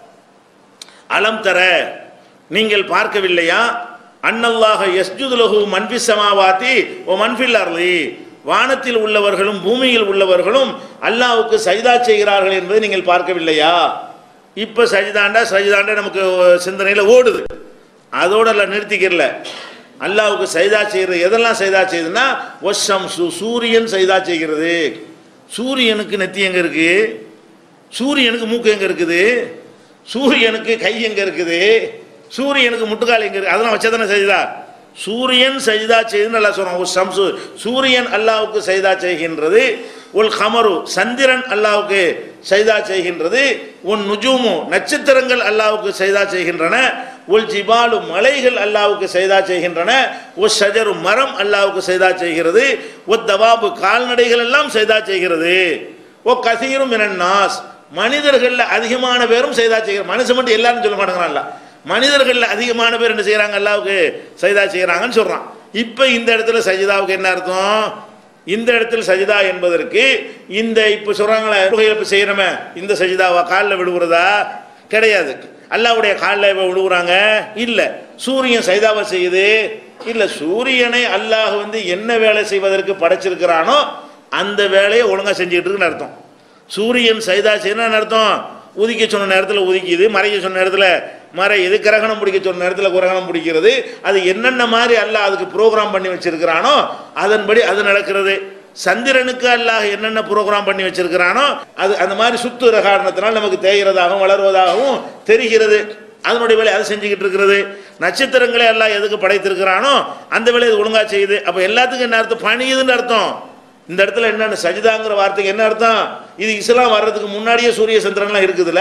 அலம் தர, நீங்கள் பார்க்கவில்லையா, அன்னல்லாஹ யஸ்ஜுது லஹு மன் ஃபிஸ் ஸமாவாதி வ மன் ஃபில் அர்தி, வானத்தில் உள்ளவர்களும் பூமியில் உள்ளவர்களும் அல்லாஹ்வுக்கு சஜிதா செய்கிறார்கள் என்பதை நீங்கள் பார்க்கவில்லையா? இப்போ சஜிதாண்டா சஜிதாண்டா நமக்கு சிந்தனையில் ஓடுது, அதோடு எல்லாம் நிறுத்திக்கிறல. அல்லாஹ்வுக்கு சஜிதா செய்கிறது எதெல்லாம் சஜிதா செய்யுதுன்னா, வஷம்சு, சூரியன் சஜிதா செய்கிறது. சூரியனுக்கு நெத்தி எங்கே இருக்குது? சூரியனுக்கு மூக்கு எங்கே இருக்குது? சூரியனுக்கு கை எங்கே இருக்குது? சூரியனுக்கு முட்டுக்கால் எங்கே இருக்குது? அதெல்லாம் வச்சா தானே சஜிதா. சூரியன் சஜிதா செய்யுதுன்னு அல்லாஹ் சொல்கிறான். ஒரு சம்சு, சூரியன் அல்லாஹ்வுக்கு சஜிதா செய்கின்றது. ஒல் கமரு, சந்திரன் அல்லாஹ்வுக்கு சஜிதா செய்கின்றது. ஒன் நுஜூமு, நட்சத்திரங்கள் அல்லாஹ்வுக்கு சஜிதா செய்கின்றன. ஒல் ஜிபாலு, மலைகள் அல்லாஹ்வுக்கு சஜிதா செய்கின்றன. ஒ ஷஜரு, மரம் அல்லாஹ்வுக்கு சஜிதா செய்கிறது. ஒ தவாபு, கால்நடைகள் எல்லாம் சஜிதா செய்கிறது. ஒ கசீரும் மினன் நாஸ், மனிதர்களில் அதிகமான பேரும் சஜிதா செய்கிறார். மனுஷன் மட்டும் எல்லாரும் சொல்ல மாட்டேங்கிறான்ல, மனிதர்களில் அதிகமான பேர் என்ன செய்கிறாங்க? அல்லாஹ்வுக்கு சஜிதா செய்கிறாங்கன்னு சொல்கிறான். இப்போ இந்த இடத்துல சஜிதாவுக்கு என்ன அர்த்தம்? இந்த இடத்துல சஜிதா என்பதற்கு இந்த இப்போ சொல்கிறாங்களே இப்போ செய்கிறோமே இந்த சஜிதாவா காலில் விழுவுறதா? கிடையாது. அல்லாஹ்வுடைய காலில் இப்போ விழுவுறாங்க இல்லை. சூரியன் சஜிதாவை செய்யுது இல்லை. சூரியனை அல்லாஹ் வந்து என்ன வேலை செய்வதற்கு படைச்சிருக்கிறானோ அந்த வேலையை ஒழுங்காக செஞ்சுக்கிட்டு இருக்குன்னு அர்த்தம். சூரியன் சஜிதா செய்யணும்னு அர்த்தம், உதிக்க சொன்ன நேரத்தில் உதிக்குது, மறைக்க சொன்ன நேரத்தில் மறையுது, கிரகணம் பிடிக்க சொன்ன நேரத்தில் கிரகணம் பிடிக்கிறது. அது என்னென்ன மாதிரி அல்லாஹ் அதுக்கு ப்ரோக்ராம் பண்ணி வச்சிருக்கிறானோ அதன்படி அது நடக்கிறது. சந்திரனுக்கு அல்லாஹ் என்னென்ன ப்ரோக்ராம் பண்ணி வச்சிருக்கிறானோ அது அந்த மாதிரி சுத்துற காரணத்தினால் நமக்கு தேய்கிறதாகவும் வளர்வதாகவும் தெரிகிறது. அதனுடைய வேலை அது செஞ்சுக்கிட்டு இருக்கிறது. நட்சத்திரங்களே அல்லாஹ் எதுக்கு படைத்திருக்கிறானோ அந்த வேலையை அது ஒழுங்காக செய்யுது. அப்போ எல்லாத்துக்கும் என்ன அர்த்தம்? பணியுதுன்னு அர்த்தம். இந்த இடத்துல என்னென்ன சஜிதாங்கிற வார்த்தைக்கு என்ன அர்த்தம்? இது இஸ்லாம் வர்றதுக்கு முன்னாடியே சூரிய சந்திரன்லாம் இருக்குதுல்ல,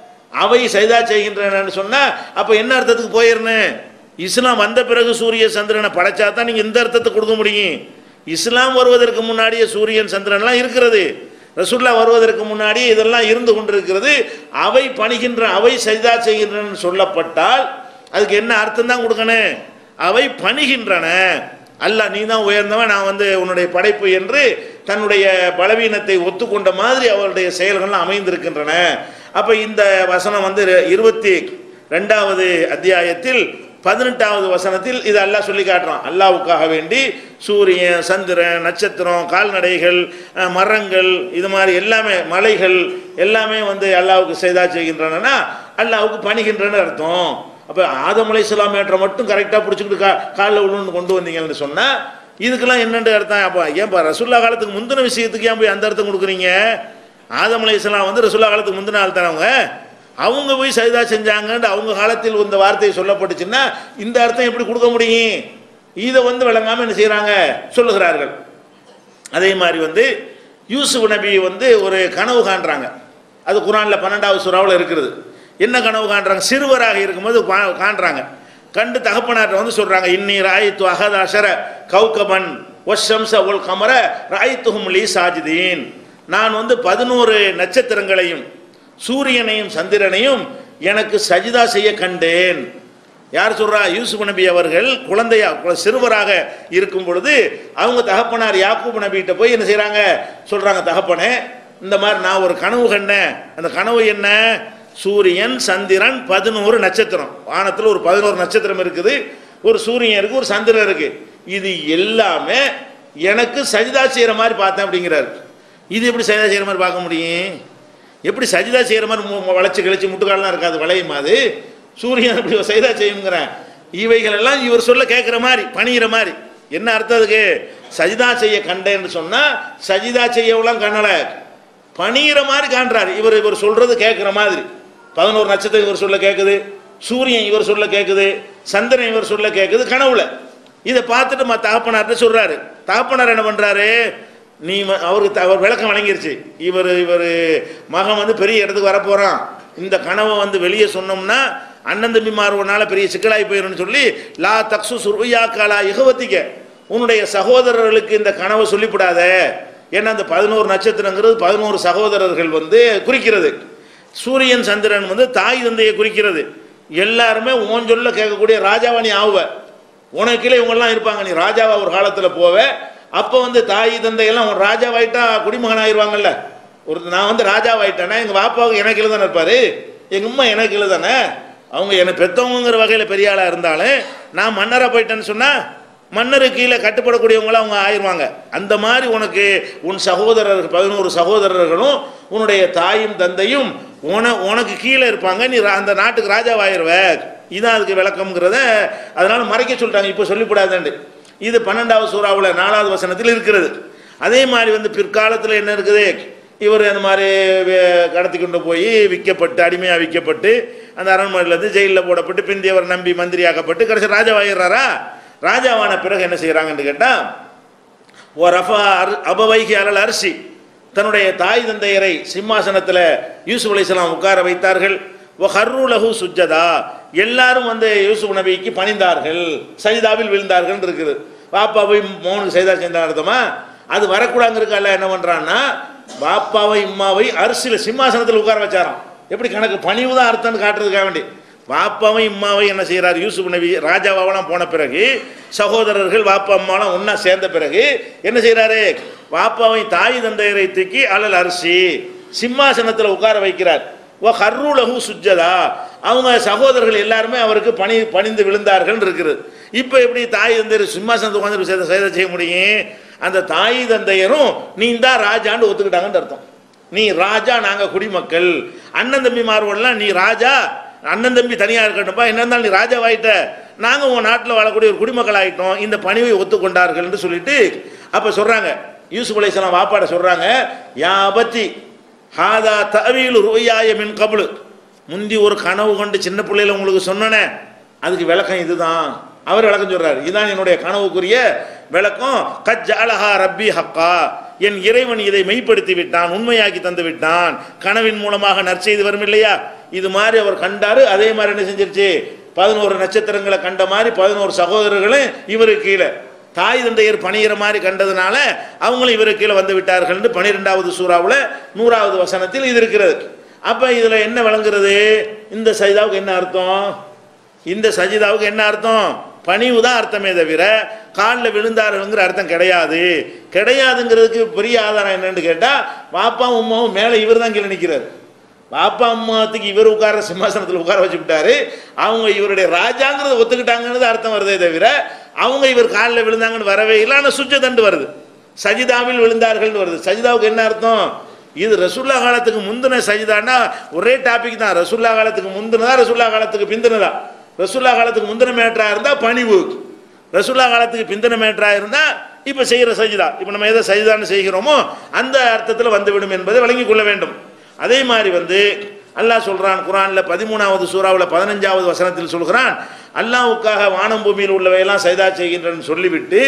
அவை சஜிதா செய்கின்றன சொன்னால் அப்போ என்ன அர்த்தத்துக்கு போயிடணும்? இஸ்லாம் வந்த பிறகு சூரிய சந்திரனை படைச்சா தான் நீங்கள் இந்த அர்த்தத்தை கொடுக்க முடியும். இஸ்லாம் வருவதற்கு முன்னாடியே சூரியன் சந்திரன்லாம் இருக்கிறது. ரசூல்லா வருவதற்கு முன்னாடியே இதெல்லாம் இருந்து கொண்டிருக்கிறது. அவை பணிகின்ற, அவை சஜிதா செய்கின்றன சொல்லப்பட்டால் அதுக்கு என்ன அர்த்தம் தான் கொடுக்கணும்? அவை பணிகின்றன. அல்லாஹ் நீ தான் உயர்ந்தவன், நான் வந்து உன்னுடைய படைப்பு என்று தன்னுடைய பலவீனத்தை ஒத்துக்கொண்ட மாதிரி அவருடைய செயல்கள்லாம் அமைந்திருக்கின்றன. அப்போ இந்த வசனம் வந்து இருபத்தி ரெண்டாவது அத்தியாயத்தில் பதினெட்டாவது வசனத்தில் இது அல்லாஹ் சொல்லி காட்டுறான். அல்லாஹ்வுக்காக வேண்டி சூரியன், சந்திரன், நட்சத்திரம், கால்நடைகள், மரங்கள், இது மாதிரி எல்லாமே, மலைகள் எல்லாமே வந்து அல்லாஹ்வுக்கு சஜிதா செய்கின்றன, அல்லாஹ்வுக்கு பணிகின்றன அர்த்தம். அப்போ ஆதம் அலைஹிஸ்ஸலாம் ஏற்ற மட்டும் கரெக்டாக பிடிச்சிக்கிட்டு கா காலில் விழுன்னு கொண்டு வந்தீங்கன்னு சொன்னால் இதுக்கெல்லாம் என்னென்று அர்த்தம்? அப்போ ஏன்பா ரசூல்லா காலத்துக்கு முந்தின விஷயத்துக்கு ஏன் போய் அந்த அர்த்தம் கொடுக்குறீங்க? ஆதம் அலைஹிஸ்ஸலாம் வந்து ரசூல்லா காலத்துக்கு முந்தின ஆள் தானே, அவங்க அவங்க போய் சஜிதா செஞ்சாங்கன்னு அவங்க காலத்தில் இந்த வார்த்தை சொல்லப்பட்டுச்சுன்னா இந்த அர்த்தம் எப்படி கொடுக்க முடியும்? இதை வந்து விளங்காமல் என்ன செய்கிறாங்க சொல்லுகிறார்கள். அதே மாதிரி வந்து யூசுப் நபி வந்து ஒரு கனவு காண்றாங்க. அது குர்ஆனில் பன்னெண்டாவது சூறாவில் இருக்கிறது. என்ன கனவு காண்றாங்க? சிறுவராக இருக்கும்போது காண்றாங்க. கண்டு தகப்பனார்ட்ட வந்து சொல்கிறாங்க, இன்னி ராயித்து அஹத அஷர கௌகபன் வஷம்ஸ வல் கமர ராயித்துஹும் லீ சாஜிதீன், நான் வந்து பதினோரு நட்சத்திரங்களையும் சூரியனையும் சந்திரனையும் எனக்கு சஜிதா செய்ய கண்டேன். யார் சொல்றா? யூசுப் நபி அவர்கள் குழந்தையா சிறுவராக இருக்கும் பொழுது அவங்க தகப்பனார் யாக்கூப் நபிகிட்ட போய் என்ன செய்கிறாங்க சொல்கிறாங்க, தகப்பனே இந்த மாதிரி நான் ஒரு கனவு கண்டேன். அந்த கனவு என்ன? சூரியன், சந்திரன், பதினோரு நட்சத்திரம். வானத்தில் ஒரு பதினோரு நட்சத்திரம் இருக்குது, ஒரு சூரியன் இருக்குது, ஒரு சந்திரன் இருக்குது. இது எல்லாமே எனக்கு சஜிதா செய்கிற மாதிரி பார்த்தேன் அப்படிங்கிறார். இது எப்படி சஜிதா செய்கிற மாதிரி பார்க்க முடியும்? எப்படி சஜிதா செய்கிற மாதிரி வளைச்சி கிழிச்சு முட்டுக்காலெலாம் இருக்காது, வளையும் அது. சூரியன் அப்படி சஜிதா செய்யுங்கிறேன். இவைகள் எல்லாம் இவர் சொல்ல கேட்குற மாதிரி பணிகிற மாதிரி. என்ன அர்த்தம் அதுக்கு? சஜிதா செய்ய கண்டேன்னு சொன்னா சஜிதா செய்யலாம் கண்ணல பணிகிற மாதிரி காண்றாரு. இவர் இவர் சொல்றது கேட்குற மாதிரி. பதினோரு நட்சத்திரம் இவர் சொல்ல கேட்குது, சூரியன் இவர் சொல்ல கேட்குது, சந்திரன் இவர் சொல்ல கேட்குது கனவுல. இதை பார்த்துட்டு மற்ற தகப்பனார்ட்ட சொல்றாரு. தகப்பனார் என்ன பண்றாரு? நீ அவருக்கு அவர் விளக்கம் வழங்கிருச்சு. இவர் இவர் மகன் வந்து பெரிய இடத்துக்கு வரப்போறான், இந்த கனவை வந்து வெளியே சொன்னோம்னா அண்ணன் தம்பி மாறுவனால பெரிய சிக்கலாகி போயிடும்னு சொல்லி லா தக்சு சுர்யா காலா இகவத்திக்க, உன்னுடைய சகோதரர்களுக்கு இந்த கனவை சொல்லிவிடாத. ஏன்னா அந்த பதினோரு நட்சத்திரங்கிறது பதினோரு சகோதரர்கள் வந்து குறிக்கிறது. சூரியன் சந்திரன் வந்து தாய் தந்தையை குறிக்கிறது. எல்லாருமே ஓன் சொல்ல கேட்கக்கூடிய ராஜாவாணி ஆவ. உனக்கிலே இவங்கெல்லாம் இருப்பாங்க, நீ ராஜாவா ஒரு காலத்தில் போவ. அப்போ வந்து தாய் தந்தையெல்லாம் ஒரு ராஜாவாயிட்டா குடிமகன் ஆயிடுவாங்கல்ல. ஒரு நான் வந்து ராஜாவாயிட்டேன்னா எங்கள் பாப்பாவுக்கு எனக்கு இல்லை தானே இருப்பார், எங்கள் அம்மா எனக்கு இல்லை தானே. அவங்க என்னை பெற்றவங்கிற வகையில் பெரிய ஆளாக இருந்தாலும் நான் மன்னராக போயிட்டேன்னு சொன்னால் மன்னருக்கு கீழே கட்டுப்படக்கூடியவங்களாம் அவங்க ஆயிடுவாங்க. அந்த மாதிரி உனக்கு உன் சகோதரர்கள் பதினோரு சகோதரர்களும் உன்னுடைய தாயும் தந்தையும் உன உனக்கு கீழே இருப்பாங்க, நீ அந்த நாட்டுக்கு ராஜாவாயிருவ. இதான் அதுக்கு விளக்கம்ங்கிறத அதனால மறைக்க சொல்லிட்டாங்க, இப்போ சொல்லிவிடாதுண்டு. இது பன்னெண்டாவது சூறாவில் நாலாவது வசனத்தில் இருக்கிறது. அதே மாதிரி வந்து பிற்காலத்தில் என்ன இருக்குது? இவர் அந்த மாதிரி கடத்தி கொண்டு போய் விற்கப்பட்டு அடிமையாக விற்கப்பட்டு அந்த அரண்மனையிலேருந்து ஜெயிலில் போடப்பட்டு பிந்தி அவர் நம்பி மந்திரியாக்கப்பட்டு கடைசி ராஜாவாயிடுறாரா? ராஜாவான பிறகு என்ன செய்கிறாங்கன்னு கேட்டால், ஓ ரஃபா அபவைகி அலல் அரிசி, தன்னுடைய தாய் தந்தையரை சிம்மாசனத்தில் யூசுப் அலைஹிஸ்ஸலாம் உட்கார வைத்தார்கள். ஓ ஹர்ரு லஹு சுஜ்ஜதா, எல்லாரும் வந்து யூசுப் நபிக்கு பணிந்தார்கள், சஜிதாவில் விழுந்தார்கள் இருக்குது. பாப்பா போய் மோனுக்கு சஜிதா செஞ்சா அர்த்தமா? அது வரக்கூடாதுங்கிறதுக்கால என்ன பண்ணுறான்னா பாப்பாவை இம்மாவை அரிசியில் சிம்மாசனத்தில் உட்கார வச்சாராம். எப்படி கணக்கு? பணிவு தான் அர்த்தம்னு காட்டுறதுக்காக வேண்டி வாப்பாவை இம்மாவை என்ன செய்கிறார்? யூசுப் நபி ராஜாவாவெல்லாம் போன பிறகு சகோதரர்கள் வாப்பா அம்மாலாம் ஒன்றா சேர்ந்த பிறகு என்ன செய்கிறாரு? வாப்பாவை தாய் தந்தையரை தூக்கி அலல் அரிசி சிம்மாசனத்தில் உட்கார வைக்கிறார். ஓ ஹர்ரு லஹு சுஜ்ஜதா, அவங்க சகோதரர்கள் எல்லாருமே அவருக்கு பணி பணிந்து விழுந்தார்கள் இருக்குது. இப்போ எப்படி தாய் தந்தையர் சிம்மாசனத்தை உட்காந்து சேத செய்ய முடியும்? அந்த தாய் தந்தையரும் நீ தான் ராஜான்னு ஒத்துக்கிட்டாங்கன்னு அர்த்தம். நீ ராஜா, நாங்கள் குடிமக்கள். அண்ணன் தம்பி மாறுவெல்லாம் நீ ராஜா, அண்ணன் தம்பி தனியாக இருக்கட்டும்பா, என்ன இருந்தாலும் நீ ராஜாவாயிட்ட, நாங்கள் உங்கள் நாட்டில் வாழக்கூடிய ஒரு குடிமக்கள் ஆகிட்டோம், இந்த பணிவை ஒத்துக்கொண்டார்கள் என்று சொல்லிட்டு அப்போ சொல்கிறாங்க. யூசுப் அலைஹிஸ்ஸலாம் வாப்பாட சொல்கிறாங்க, யா அபத்தி ஹாதா தஅவீலு ருயாய மின் கப்லு, முந்தி ஒரு கனவு கொண்டு சின்ன பிள்ளையில உங்களுக்கு சொன்னனே அதுக்கு விளக்கம் இதுதான். அவர் விளக்கம் சொல்றாரு, இதுதான் என்னுடைய கனவுக்குரிய விளக்கம். கஜ்ஜஅலஹா ரப்பி ஹக்கா, என் இறைவன் இதை மெய்ப்படுத்தி விட்டான், உண்மையாக்கி தந்து விட்டான். கனவின் மூலமாக நற்செய்தி வரும் இல்லையா? இது மாதிரி அவர் கண்டாரு. அதே மாதிரி என்ன செஞ்சிருச்சு? பதினோரு நட்சத்திரங்களை கண்ட மாதிரி பதினோரு சகோதரர்களும் இவருக்கு கீழே தாய் தந்தையர் பணிகிற மாதிரி கண்டதுனால அவங்களும் இவருக்கு கீழே வந்து விட்டார்கள். பனிரெண்டாவது சூறாவில் நூறாவது வசனத்தில் இது இருக்கிறது. அப்போ இதில் என்ன விளங்குறது? இந்த சஜிதாவுக்கு என்ன அர்த்தம்? இந்த சஜிதாவுக்கு என்ன அர்த்தம்? பணிவு தான் அர்த்தமே தவிர காலில் விழுந்தாருங்கிற அர்த்தம் கிடையாது. கிடையாதுங்கிறதுக்கு பெரிய ஆதாரம் என்னன்னு கேட்டால், பாப்பா அம்மாவும் மேலே இவர் தான் கீழே நிற்கிறார். பாப்பா அம்மாத்துக்கு இவர் உட்கார சிம்மாசனத்தில் உட்கார வச்சு விட்டாரு. அவங்க இவருடைய ராஜாங்கிறத ஒத்துக்கிட்டாங்கிறது அர்த்தம் வருதே தவிர அவங்க இவர் காலில் விழுந்தாங்கன்னு வரவே இல்லை. ஆனால் சுஜ்ஜதண்டு வருது, சஜிதாவில் விழுந்தார்கள்னு வருது. சஜிதாவுக்கு என்ன அர்த்தம்? இது ரசூல்லா காலத்துக்கு முந்தின சஜிதான்னா ஒரே டாபிக் தான். ரசூல்லா காலத்துக்கு முந்தினதா ரசூல்லா காலத்துக்கு பிந்தினதா? ரசூல்லா காலத்துக்கு முந்தின மேட்டராக இருந்தால் பணிவு, ரசூல்லா காலத்துக்கு பிந்தின மேட்டராக இருந்தால் இப்போ செய்கிற சஜிதா, இப்போ நம்ம எதை சஜிதான்னு செய்கிறோமோ அந்த அர்த்தத்தில் வந்துவிடும் என்பதை வழங்கிக் கொள்ள வேண்டும். அதே மாதிரி வந்து அல்லாஹ் சொல்கிறான் குர்ஆனில் பதிமூணாவது சூறாவில் பதினஞ்சாவது வசனத்தில் சொல்கிறான், அல்லாஹ்வுக்காக வானம் பூமியில் உள்ளவையெல்லாம் சஜிதா செய்கின்றன்னு சொல்லிவிட்டு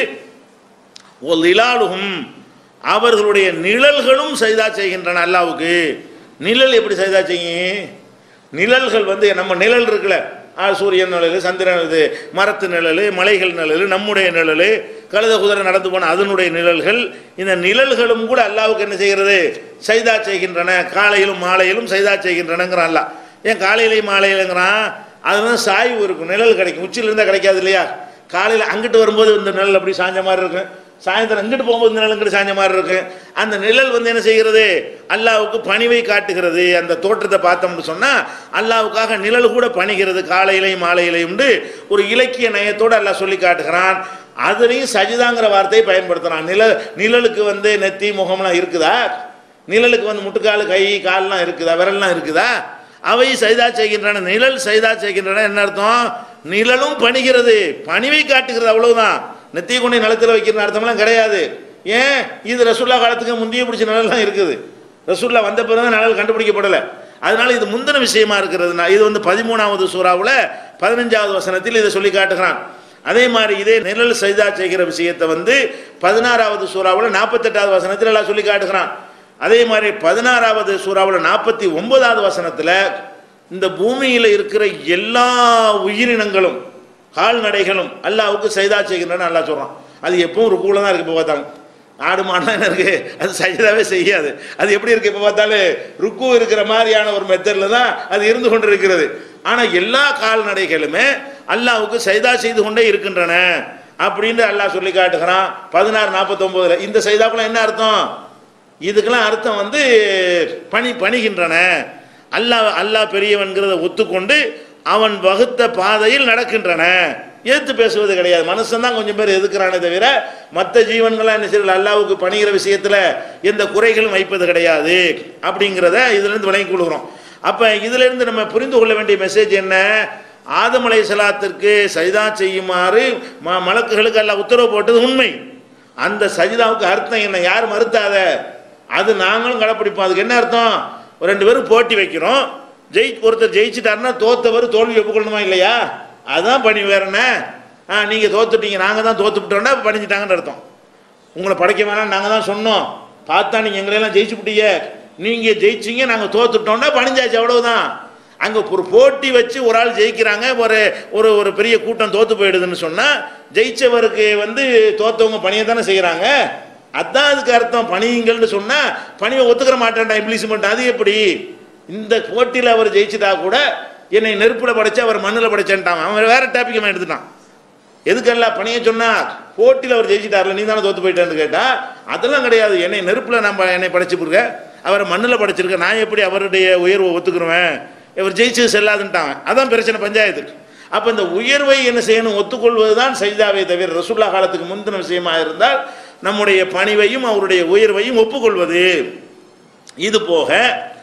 ஓ லிலாலுஹும், அவர்களுடைய நிழல்களும் சஜிதா செய்கின்றன அல்லாஹ்வுக்கு. நிழல் எப்படி சஜிதா செய்யும்? நிழல்கள் வந்து நம்ம நிழல் இருக்குல்ல, சூரியன் நிழல், சந்திரன், இது மரத்து நிழல், மலைகள் நிழல், நம்முடைய நிழல், கழுத குதிரை நடந்து போன அதனுடைய நிழல்கள், இந்த நிழல்களும் கூட அல்லாஹ்வுக்கு என்ன செய்கிறது? சஜிதா செய்கின்றன. காலையிலும் மாலையிலும் சஜிதா செய்கின்றனங்கிறான் அல்லாஹ். ஏன் காலையிலையும் மாலையிலங்கிறான்? அதுதான் சாய்வு இருக்கும், நிழல் கிடைக்கும். உச்சியில் இருந்தால் கிடைக்காது இல்லையா? காலையில் அங்கிட்டு வரும்போது இந்த நிழல் அப்படி சாஞ்ச மாதிரி இருக்கும், சாயந்தரம் இங்கிட்டு போகும்போது இந்த நிழல் இங்கிட்டு சாஞ்ச மாதிரி இருக்கு. அந்த நிழல் வந்து என்ன செய்கிறது? அல்லாஹ்வுக்கு பணிவை காட்டுகிறது. அந்த தோற்றத்தை பார்த்தோம்னு சொன்னால் அல்லாஹ்வுக்காக நிழல் கூட பணிகிறது காலையிலையும் மாலையிலையும் ஒரு இலக்கிய நயத்தோடு அல்லாஹ் சொல்லி காட்டுகிறான். அதுலேயும் சஜிதாங்கிற வார்த்தையை பயன்படுத்துகிறான். நிழல் நிழலுக்கு வந்து நெத்தி முகம்லாம் இருக்குதா? நிழலுக்கு வந்து முட்டுக்கால் கை கால்லாம் இருக்குதா? விரல்லாம் இருக்குதா? அவை சஜிதா செய்கின்றன. நிழல் சஜிதா செய்கின்றன என்ன அர்த்தம்? நிழலும் பணிகிறது, பணிவை காட்டுகிறது, அவ்வளவுதான். நெத்திய கொண்டை நிலத்தில் வைக்கிற அர்த்தம்லாம் கிடையாது. ஏன்? இது ரசூல்லா காலத்துக்கு முந்தைய பிடிச்ச நிழல்லாம் இருக்குது. ரசூல்லா வந்த பிறகு நிழல் கண்டுபிடிக்கப்படலை. அதனால இது முந்தின விஷயமா இருக்கிறதுனா இது வந்து பதிமூணாவது சூறாவில் பதினஞ்சாவது வசனத்தில் இதை சொல்லி காட்டுகிறான். அதே மாதிரி இதே நிழல் சஜிதா செய்கிற விஷயத்தை வந்து பதினாறாவது சூறாவில் நாற்பத்தெட்டாவது வசனத்தில் எல்லாம் சொல்லி காட்டுகிறான். அதே மாதிரி பதினாறாவது சூறாவில் நாற்பத்தி ஒன்பதாவது வசனத்தில் இந்த பூமியில் இருக்கிற எல்லா உயிரினங்களும் கால்நடைகளும் அல்லாஹ்வுக்கு சஜிதா செய்கின்றன அல்லாஹ் சொல்கிறான். அது எப்பவும் ருக்குல தான் இருக்குது. இப்போ பார்த்தாங்க ஆடு மாடுலாம் என்ன இருக்குது, அது சஜிதாவே செய்யாது. அது எப்படி இருக்குது, இப்போ பார்த்தாலும் ருக்கு இருக்கிற மாதிரியான ஒரு மெத்தடில் தான் அது இருந்து கொண்டு இருக்கிறது. ஆனால் எல்லா கால்நடைகளுமே அல்லாஹ்வுக்கு சஜிதா செய்து கொண்டே இருக்கின்றன அப்படின்னு அல்லாஹ் சொல்லி காட்டுகிறான் பதினாறு நாற்பத்தொம்போதுல. இந்த சஜிதாக்குலாம் என்ன அர்த்தம்? இதுக்கெல்லாம் அர்த்தம் வந்து பணி பணிகின்றன. அல்லாஹ் அல்லாஹ் பெரியவன்கிறத ஒத்துக்கொண்டு அவன் வகுத்த பாதையில் நடக்கின்றன. எதிர்த்து பேசுவது கிடையாது. மனுஷன் தான் கொஞ்சம் பேர் எதுக்குறானே தவிர மற்ற ஜீவன்களாம் என்ன செய்யல அல்லாஹ்வுக்கு பணிகிற விஷயத்தில் எந்த குறைகளும் வைப்பது கிடையாது அப்படிங்கிறத இதிலிருந்து விளங்கி கொள்கிறோம். அப்போ இதிலிருந்து நம்ம புரிந்து கொள்ள வேண்டிய மெசேஜ் என்ன? ஆதம் அலைஹிஸ்ஸலாத்திற்கு சஜிதா செய்யுமாறு ம மலக்குகளுக்கு அல்லாஹ் உத்தரவு போட்டது உண்மை. அந்த சஜிதாவுக்கு அர்த்தம் என்ன? யார் மறுத்தாத? அது நாங்களும் கடைப்பிடிப்போம். அதுக்கு என்ன அர்த்தம்? ரெண்டு பேரும் போட்டி வைக்கிறோம். ஜெயி ஒருத்தர் ஜெயிச்சுட்டாருன்னா தோத்தவர் தோல்வி ஒப்புக்கொள்ளணுமா இல்லையா? அதுதான் பணி. வேற என்ன? ஆ நீங்கள் தோத்துட்டீங்க, நாங்கள் தான் தோத்துவிட்டோன்னா பணிஞ்சிட்டாங்கன்னு அர்த்தம். உங்களை படைக்க வேணாம் நாங்கள் தான் சொன்னோம், பார்த்தா நீங்கள் எங்களையெல்லாம் ஜெயிச்சு விட்டீங்க, நீங்கள் ஜெயிச்சிங்க, நாங்கள் தோத்துட்டோம்னா பணிஞ்சாச்சு, அவ்வளவுதான். அங்கே ஒரு போட்டி வச்சு ஒரு ஆள் ஜெயிக்கிறாங்க, ஒரு ஒரு ஒரு பெரிய கூட்டம் தோற்று போயிடுதுன்னு சொன்னால் ஜெயிச்சவருக்கு வந்து தோத்தவங்க பணியை தானே செய்கிறாங்க. அதுதான் அதுக்கு அர்த்தம். பணிங்கள்னு சொன்னால் பணியை ஒத்துக்கிற மாட்டேன்டா இங்கிலீஷ் மட்டும். அது எப்படி? இந்த போட்டியில் அவர் ஜெயிச்சுட்டா கூட என்னை நெருப்பில் படைச்சு அவர் மண்ணில் படைச்சேன்ட்டான். அவன் வேற டாபிக் அவன் எடுத்துட்டான். எதுக்கெல்லாம் பணியை சொன்னா? போட்டியில் அவர் ஜெயிச்சுட்டார்ல, நீ தானே தோற்று போயிட்டேன்னு கேட்டால் அதெல்லாம் கிடையாது. என்னை நெருப்பில் நம்ம என்னை படைச்சுருக்க, அவரை மண்ணில் படைச்சிருக்க, நான் எப்படி அவருடைய உயர்வை ஒத்துக்குருவேன்? இவர் ஜெயிச்சு செல்லாதுன்ட்டாங்க. அதான் பிரச்சனை பஞ்சாயத்து. அப்போ இந்த உயர்வை என்ன செய்யணும்? ஒத்துக்கொள்வது தான் சஜிதாவை தவிர ரசூல்லா காலத்துக்கு முந்தின விஷயமா இருந்தால் நம்முடைய பணிவையும் அவருடைய உயர்வையும் ஒப்புக்கொள்வது. இது போக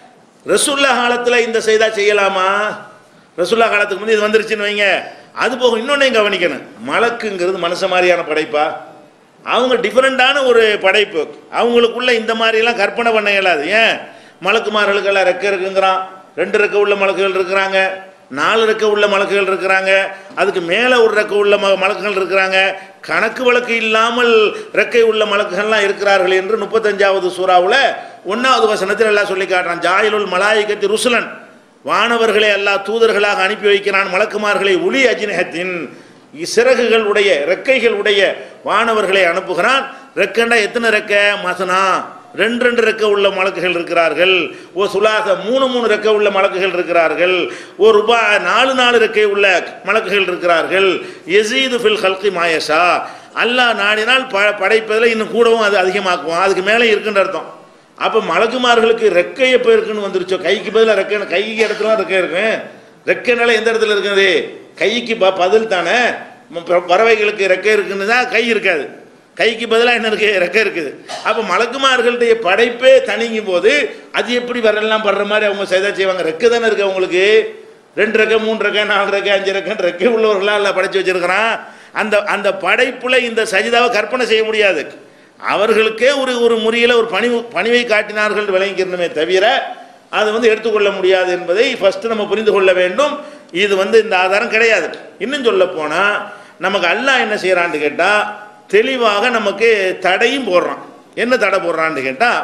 ரசூல்லா காலத்தில் இந்த சஜிதா செய்யலாமா? ரசூல்லா காலத்துக்கு முந்தைய இது வந்துருச்சுன்னு வைங்க. அது போக இன்னொன்னையும் கவனிக்கணும். மலக்குங்கிறது மனுஷ மாதிரியான படைப்பா? அவங்க டிஃப்ரெண்டான ஒரு படைப்பு. அவங்களுக்குள்ள இந்த மாதிரிலாம் கற்பனை பண்ண இயலாது. ஏன்? மலக்குமார்களுக்கெல்லாம் ரெக்க இருக்குங்கிறான், ரெண்டு ரெக்க உள்ள மலக்குகள் இருக்கிறாங்க, நாலு ரெக்க உள்ள மலக்குகள் இருக்கிறாங்க, அதுக்கு மேலே ஒரு ரெக்க உள்ள ம மலக்குகள் இருக்கிறாங்க, கணக்கு வழக்கு இல்லாமல் ரெக்கை உள்ள மலக்குகள்லாம் இருக்கிறார்கள் என்று முப்பத்தஞ்சாவது சூறாவில் ஒன்றாவது வசனத்தில் எல்லாம் சொல்லி காட்டுறான். ஜாயிலுல் மலாயிகத்தி ருசுலன், வானவர்களை அல்லாஹ் தூதர்களாக அனுப்பி வைக்கிறான். மலக்குமார்களை உளி அஜினஹத்தின், சிறகுகள் உடைய ரெக்கைகள் உடைய வானவர்களை அனுப்புகிறான். ரெக்கண்டா எத்தனை ரெக்க? மசனா, ரெண்டு ரெண்டு ரெக்க உள்ள மலக்குகள் இருக்கிறார்கள். ஓ சுலாச, மூணு மூணு ரெக்க உள்ள மலக்குகள் இருக்கிறார்கள். ஓ ருபா, நாலு நாலு ரெக்கை உள்ள மலக்குகள் இருக்கிறார்கள். யஸீது ஃபில் ஹல்கி மாயஷா, அல்லாஹ் நாடினால் ப படைப்பதில் இன்னும் கூடவும் அது அதிகமாக்குவான். அதுக்கு மேலே இருக்குன்ற அர்த்தம். அப்போ மலக்குமார்களுக்கு ரெக்கை எப்போ இருக்குன்னு வந்துருச்சோ, கைக்கு பதிலாக ரெக்கை, கைக்கு இடத்துல ரெக்கை இருக்கு. ரெக்கைனால எந்த இடத்துல இருக்குது? கைக்கு ப பதில் தானே. பறவைகளுக்கு ரெக்கை இருக்குன்னு தான் கை இருக்காது, கைக்கு பதிலாக என்ன இருக்கு? ரெக்கை இருக்குது. அப்போ மலக்குமார்களுடைய படைப்பே தனிங்கும் போது அது எப்படி வரலாம் படுற மாதிரி அவங்க சஜிதா செய்வாங்க? ரெக்கை தானே இருக்கு அவங்களுக்கு. ரெண்டு ரெக்கை, மூணு ரெக்கை, நாலு ரெக்கை, அஞ்சு ரெக்கை ரெக்கை உள்ளவர்களாக எல்லாம் படைச்சு வச்சிருக்கிறான். அந்த அந்த படைப்புல இந்த சஜிதாவை கற்பனை செய்ய முடியாது. அவர்களுக்கே ஒரு ஒரு முறையில் ஒரு பணி பணிவை காட்டினார்கள் விளங்கிக்கிறணுமே தவிர அது வந்து எடுத்துக்கொள்ள முடியாது என்பதை ஃபர்ஸ்ட் நம்ம புரிந்து கொள்ள வேண்டும். இது வந்து இந்த ஆதாரம் கிடையாது. இன்னும் சொல்ல போனால் நமக்கு அல்லாஹ் என்ன செய்யறான்னு கேட்டால் தெளிவாக நமக்கு தடையும் போடுறான். என்ன தடை போடுறான்னு கேட்டால்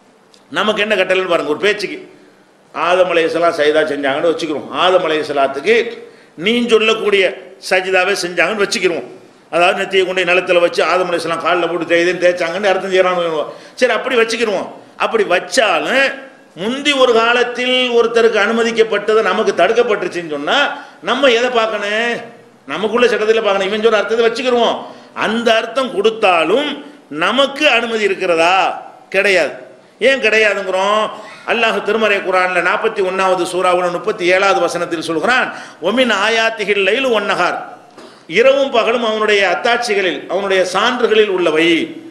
நமக்கு என்ன கட்டளைன்னு பாருங்க. ஒரு பேச்சுக்கு ஆதம் அலைஹிஸ்ஸலாம் சஜிதா செஞ்சாங்கன்னு வச்சுக்கிறோம். ஆதம் அலைஹிஸ்ஸலாத்துக்கு நீ சொல்லக்கூடிய சஜிதாவே செஞ்சாங்கன்னு வச்சுக்கிறோம். அதாவது நெத்தியை கொண்டு நிலத்தில் வச்சு ஆதம் அலைஹிஸ்ஸலாம் காலில் போட்டு தேய்தேன்னு தேய்ச்சாங்கன்னு அர்த்தம் செய்யறான்னு. சரி, அப்படி வச்சுக்கிடுவோம். அப்படி வச்சாலும் முந்தி ஒரு காலத்தில் ஒருத்தருக்கு அனுமதிக்கப்பட்டதை நமக்கு தடுக்கப்பட்டுருச்சுன்னு சொன்னால் நம்ம எதை பார்க்கணும்? நமக்குள்ள சட்டத்தில் பார்க்கணும். இவன் சொல்ற அர்த்தத்தை வச்சுக்கிடுவோம். அந்த அர்த்தம் கொடுத்தாலும் நமக்கு அனுமதி இருக்கிறதா? கிடையாது. ஏன் கிடையாதுங்கிறோம்? அல்லாஹ் திருமறை குர்ஆன்ல நாற்பத்தி ஒன்னாவது சூறாவுல முப்பத்தி ஏழாவது வசனத்தில் சொல்கிறான், ஒமின் ஆயாத்திகில் லைலு ஒன்னஹார், இரவும் பகலும் அவனுடைய அத்தாட்சிகளில் அவனுடைய சான்றுகளில் உள்ளவை.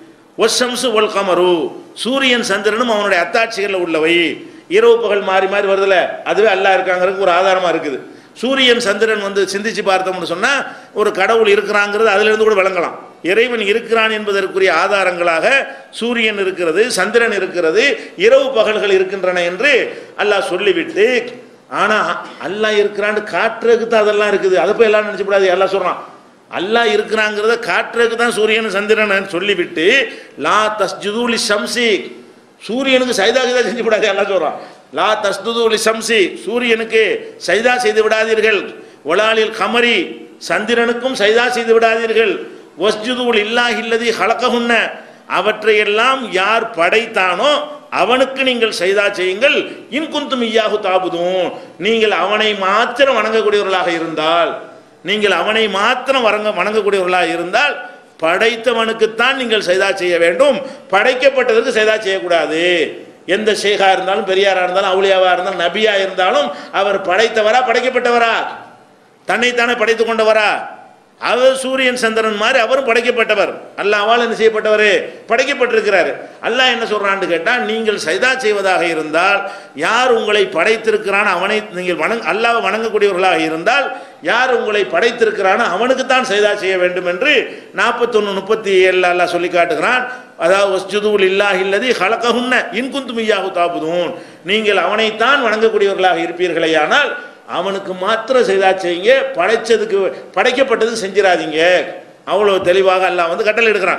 ஒஷம்சு ஒல் கமரு, சூரியன் சந்திரனும் அவனுடைய அத்தாட்சிகளில் உள்ளவை. இரவு பகல் மாறி மாறி வருதுல, அதுவே அல்லாஹ் இருக்காங்கிறதுக்கு ஒரு ஆதாரமா இருக்குது. சூரியன் சந்திரன் வந்து சிந்திச்சு பார்த்தோம்னு சொன்னால் ஒரு கடவுள் இருக்கிறாங்கிறது அதிலிருந்து கூட விளங்கலாம். இறைவன் இருக்கிறான் என்பதற்குரிய ஆதாரங்களாக சூரியன் இருக்கிறது, சந்திரன் இருக்கிறது, இரவு பகல்கள் இருக்கின்றன என்று அல்லாஹ் சொல்லிவிட்டு, ஆனால் அல்லாஹ் இருக்கிறான்னு காட்டுறதுக்கு தான் அதெல்லாம் இருக்குது. அதை போய் எல்லாம் நினச்சக்கூடாது. அல்லாஹ் சொல்கிறான் அல்லாஹ் இருக்கிறாங்கிறத காட்டுறதுக்கு தான் சூரியன் சந்திரன் சொல்லிவிட்டு, லா தஸ்ஜுதுலி ஷம்சி, சூரியனுக்கு சைதா சைதா செஞ்சு விடாது. அல்லாஹ் சொல்கிறான் லா தஸ்ஜுதுலி ஷம்சி, சூரியனுக்கு சைதா செய்து விடாதீர்கள். ஒலாலில் கமரி, சந்திரனுக்கும் சைதா செய்து விடாதீர்கள். வஸ்ஜுதுல் இல்லாஹி அல்லதி ஹலகஹுன்ன, அவற்றையெல்லாம் யார் படைத்தானோ அவனுக்கு நீங்கள் சைதா செய்யுங்கள். இன் குந்தும் இய்யாஹு தாபுதூன், நீங்கள் அவனை மாத்திரம் வணங்கக்கூடியவர்களாக இருந்தால், நீங்கள் அவனை மாத்திரம் வணங்க வணங்கக்கூடியவர்களாக இருந்தால் படைத்தவனுக்குத்தான் நீங்கள் சைதா செய்ய வேண்டும், படைக்கப்பட்டதற்கு சைதா செய்யக்கூடாது. எந்த ஷேகா இருந்தாலும், பெரியாரா இருந்தாலும், அவுலியாவா இருந்தாலும், நபியா இருந்தாலும் அவர் படைத்தவரா படைக்கப்பட்டவரா? தன்னைத்தானே படைத்து கொண்டவரா? அவர் சூரியன் சந்திரன் மாதிரி அவரும் படைக்கப்பட்டவர். அல்லாஹ் அவள் என்ன செய்யப்பட்டவர்? படைக்கப்பட்டிருக்கிறார். அல்லாஹ் என்ன சொல்றான்னு கேட்டால், நீங்கள் சைதா செய்வதாக இருந்தால் யார் உங்களை படைத்திருக்கிறான் அவனை நீங்கள் வணங்க அல்லாஹ் வணங்கக்கூடியவர்களாக இருந்தால் யார் உங்களை படைத்திருக்கிறானோ அவனுக்குத்தான் சைதா செய்ய வேண்டும் என்று நாற்பத்தொன்று முப்பத்தி ஏழு அல்லாஹ் சொல்லி காட்டுகிறான். அதாவது வஸ்ஜுதுல் இல்லாஹி அல்லதி ஹலகஹுன்ன இன் குந்தும் இய்யாஹு தாபுதூன், நீங்கள் அவனைத்தான் வணங்கக்கூடியவர்களாக இருப்பீர்களேயானால் அவனுக்கு மாத்திரம் செய்தா செய்யுங்க, படைச்சதுக்கு படைக்கப்பட்டதுக்கு செஞ்சிடாதீங்க. அவ்வளோ தெளிவாக அல்லாஹ் வந்து கட்டளை எடுக்கிறான்.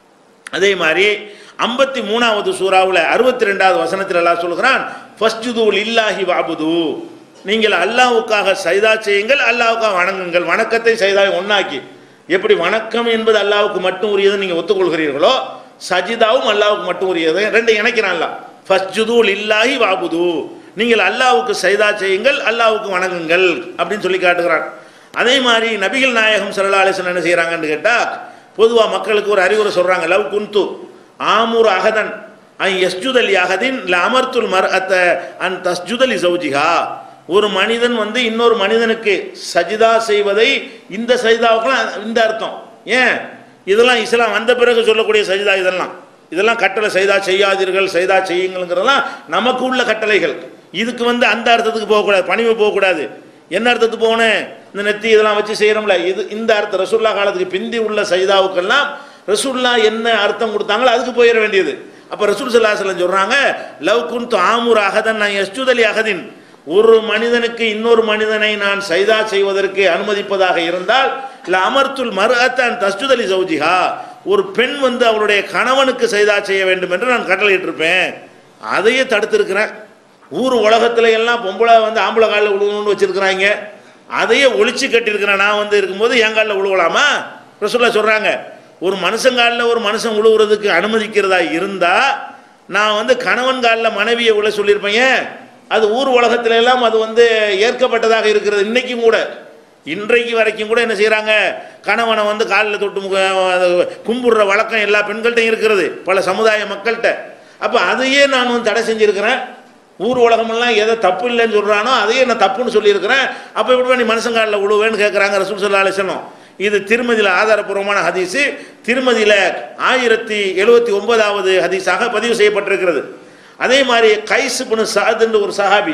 அதே மாதிரி ஐம்பத்தி மூணாவது சூறாவில் அறுபத்தி ரெண்டாவது வசனத்தில் அல்லாஹ் சொல்கிறான் ஃபஸ்ஜுதுல் இல்லாஹி வஅபுது, நீங்கள் அல்லாஹ்வுக்காக சைதா செய்யுங்கள், அல்லாஹ்வுக்காக வணங்குங்கள். வணக்கத்தை சைதாவை ஒன்னாக்கி, எப்படி வணக்கம் என்பது அல்லாஹ்வுக்கு மட்டும் உரியது நீங்கள் ஒத்துக்கொள்கிறீர்களோ சஜிதாவும் அல்லாஹ்வுக்கு மட்டும் உரியது. ரெண்டு இணைக்கிறான் அல்லாஹ். ஃபஸ்ஜுதுல் இல்லாஹி வஅபுது, நீங்கள் அல்லாஹ்வுக்கு சைதா செய்யுங்கள், அல்லாஹ்வுக்கு வணங்குங்கள் அப்படின்னு சொல்லி காட்டுகிறான். அதே மாதிரி நபிகள் நாயகம் ஸல்லல்லாஹு அலைஹி வஸல்லம் என்ன செய்கிறாங்கன்னு கேட்டால், பொதுவாக மக்களுக்கு ஒரு அறிவுரை சொல்கிறாங்க. லவ் குந்து ஆமுர் அஹதன் அன் யஸ்ஜுதல் யஹதின் ல அமர்த்துல் மர்அத அன் தஸ்ஜுதலி ஜௌஜிஹா, ஒரு மனிதன் வந்து இன்னொரு மனிதனுக்கு சஜிதா செய்வதை, இந்த சஜிதாவுக்குலாம் இந்த அர்த்தம். ஏன் இதெல்லாம் இஸ்லாம் வந்த பிறகு சொல்லக்கூடிய சஜிதா, இதெல்லாம் இதெல்லாம் கட்டளை சைதா செய்யாதீர்கள், சைதா செய்யுங்கள்ங்கிறதெல்லாம் நமக்கு உள்ள கட்டளைகள். இதுக்கு வந்து அந்த அர்த்தத்துக்கு போகக்கூடாது, பணிவு போகக்கூடாது. என்ன அர்த்தத்துக்கு போகணும்? இந்த நெத்தி இதெல்லாம் வச்சு செய்கிறோம்ல, இது இந்த அர்த்தம். ரசூல்லா காலத்துக்கு பிந்தி உள்ள சைதாவுக்கெல்லாம் ரசூல்லா என்ன அர்த்தம் கொடுத்தாங்களோ அதுக்கு போயிட வேண்டியது. அப்போ ரசூல் ஸல்லல்லாஹு அலைஹி வஸல்லம் சொல்கிறாங்க லவ் குன்து ஆமுர் அஹதன் நான் யஸ்ஜுதலி அஹதின், ஒரு மனிதனுக்கு இன்னொரு மனிதனை நான் சைதா செய்வதற்கு அனுமதிப்பதாக இருந்தால் ல அமர்த்துல் மர்அத்தன் தஸ்ஜுதலி ஜௌஜிஹா, ஒரு பெண் வந்து அவளுடைய கணவனுக்கு சைதா செய்ய வேண்டும் என்று நான் கட்டளையிட்டிருப்பேன். அதையே தடுத்திருக்கிறேன். ஊர் உலகத்துல எல்லாம் பொம்பளை வந்து ஆம்பளை காலில் விழுவணும்னு வச்சிருக்கிறாங்க, அதையே ஒழிச்சு கட்டியிருக்கிறேன். நான் வந்து இருக்கும்போது என் காலில் விழுவலாமா? ரசூலுல்லாஹ் சொல்றாங்க, ஒரு மனுஷங்காலில் ஒரு மனுஷன் விழுவுறதுக்கு அனுமதிக்கிறதா இருந்தா நான் வந்து கணவன் காலில் மனைவியை விழ சொல்லியிருப்பேன். அது ஊர் உலகத்துல எல்லாம் அது வந்து ஏற்கப்பட்டதாக இருக்கிறது. இன்னைக்கும் கூட, இன்றைக்கு வரைக்கும் கூட என்ன செய்கிறாங்க, கணவனை வந்து காலில் தொட்டு கும்பிடுற வழக்கம் எல்லா பெண்கள்கிட்டையும் இருக்கிறது, பல சமுதாய மக்கள்கிட்ட. அப்போ அதையே நான் வந்து தடை செஞ்சுருக்கிறேன். ஊர் உலகமெல்லாம் எதை தப்பு இல்லைன்னு சொல்கிறானோ அதையே நான் தப்புன்னு சொல்லியிருக்கிறேன். அப்போ இப்படி நீ மனுஷங்காலில் விழுவேன்னு கேட்குறாங்க ரசூல் ஸல்லல்லாஹு அலைஹி வஸல்லம். இது திருமதியில் ஆதாரபூர்வமான ஹதீஸு. திருமதியில் ஆயிரத்தி எழுபத்தி ஒன்பதாவது ஹதீஸாக பதிவு செய்யப்பட்டிருக்கிறது. அதே மாதிரி கைஸ் இப்னு சஅத் என்ற ஒரு சஹாபி,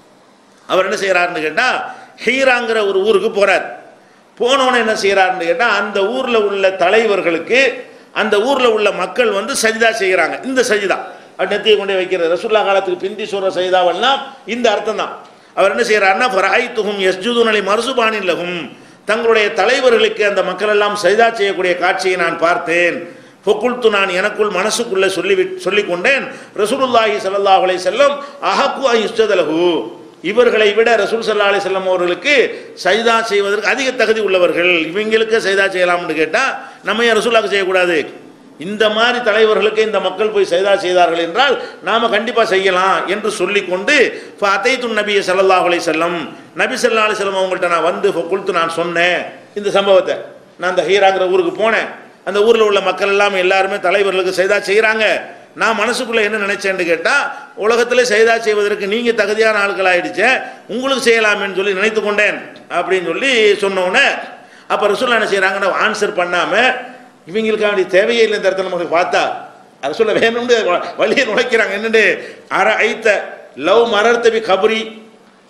அவர் என்ன செய்கிறாருன்னு கேட்டால் ஹீராங்கிற ஒரு ஊருக்கு போகிறார். போனவனை என்ன செய்கிறாருன்னு கேட்டால் அந்த ஊரில் உள்ள தலைவர்களுக்கு அந்த ஊரில் உள்ள மக்கள் வந்து சஜிதா செய்கிறாங்க. இந்த சஜிதா நெத்தியை கொண்டே வைக்கிறது. ரசூலுல்லாஹ் காலத்துக்கு பிந்தி சொல்கிற சஜிதாவெல்லாம் இந்த அர்த்தம் தான். அவர் என்ன செய்கிறாருன்னா ஃபரஐத்துஹும் யஸ்ஜுதுன லி மர்சுபானின் லஹும், தங்களுடைய தலைவர்களுக்கு அந்த மக்கள் எல்லாம் சஜிதா செய்யக்கூடிய காட்சியை நான் பார்த்தேன். ஃபகுல்து, நான் எனக்குள் மனசுக்குள்ளே சொல்லி சொல்லிக் கொண்டேன், ரசூலுல்லாஹி ஸல்லல்லாஹு அலைஹி வஸல்லம் அஹக்கு அன் யுஸ்ஜத லஹு, இவர்களை விட ரசூல் ஸல்லல்லாஹு அலைஹி வஸல்லம் அவர்களுக்கு சஜிதா செய்வதற்கு அதிக தகுதி உள்ளவர்கள், இவங்களுக்கு சஜிதா செய்யலாம்னு கேட்டால் நம்ம ஏன் ரசூலுல்லாஹ்க்கு செய்யக்கூடாது? இந்த மாதிரி தலைவர்களுக்கு இந்த மக்கள் போய் சஜிதா செய்தார்கள் என்றால் நாம கண்டிப்பாக செய்யலாம் என்று சொல்லிக்கொண்டு ஃபஅதைது நபி ஸல்லல்லாஹு அலைஹி வஸல்லம், நபி ஸல்லல்லாஹு அலைஹி வஸல்லம் அவங்கள்ட்ட நான் வந்து ஃபகுல்து, நான் சொன்னேன் இந்த சம்பவத்தை. நான் அந்த ஹீராங்கிற ஊருக்கு போனேன், அந்த ஊரில் உள்ள மக்கள் எல்லாம் எல்லாருமே தலைவர்களுக்கு சஜிதா செய்கிறாங்க. நான் மனசுக்குள்ளே என்ன நினைச்சேன்னு கேட்டால், உலகத்தில் சஜிதா செய்வதற்கு நீங்கள் தகுதியான ஆட்கள் ஆகிடுச்சே, உங்களுக்கு செய்யலாமேன்னு சொல்லி நினைத்து கொண்டேன் அப்படின்னு சொல்லி சொன்னோன்னே, அப்போ ரசூலுல்லாஹ் என்ன செய்கிறாங்கன்னா ஆன்சர் பண்ணாமல் இவங்களுக்கு அப்படி தேவையே இல்லை இந்த இடத்துல நமக்கு பார்த்தா அதை சொல்ல வேணும்னு வழியை நுழைக்கிறாங்க. என்னென்னு அற ஐத்த லவ் மரர்த்தபி கபரி,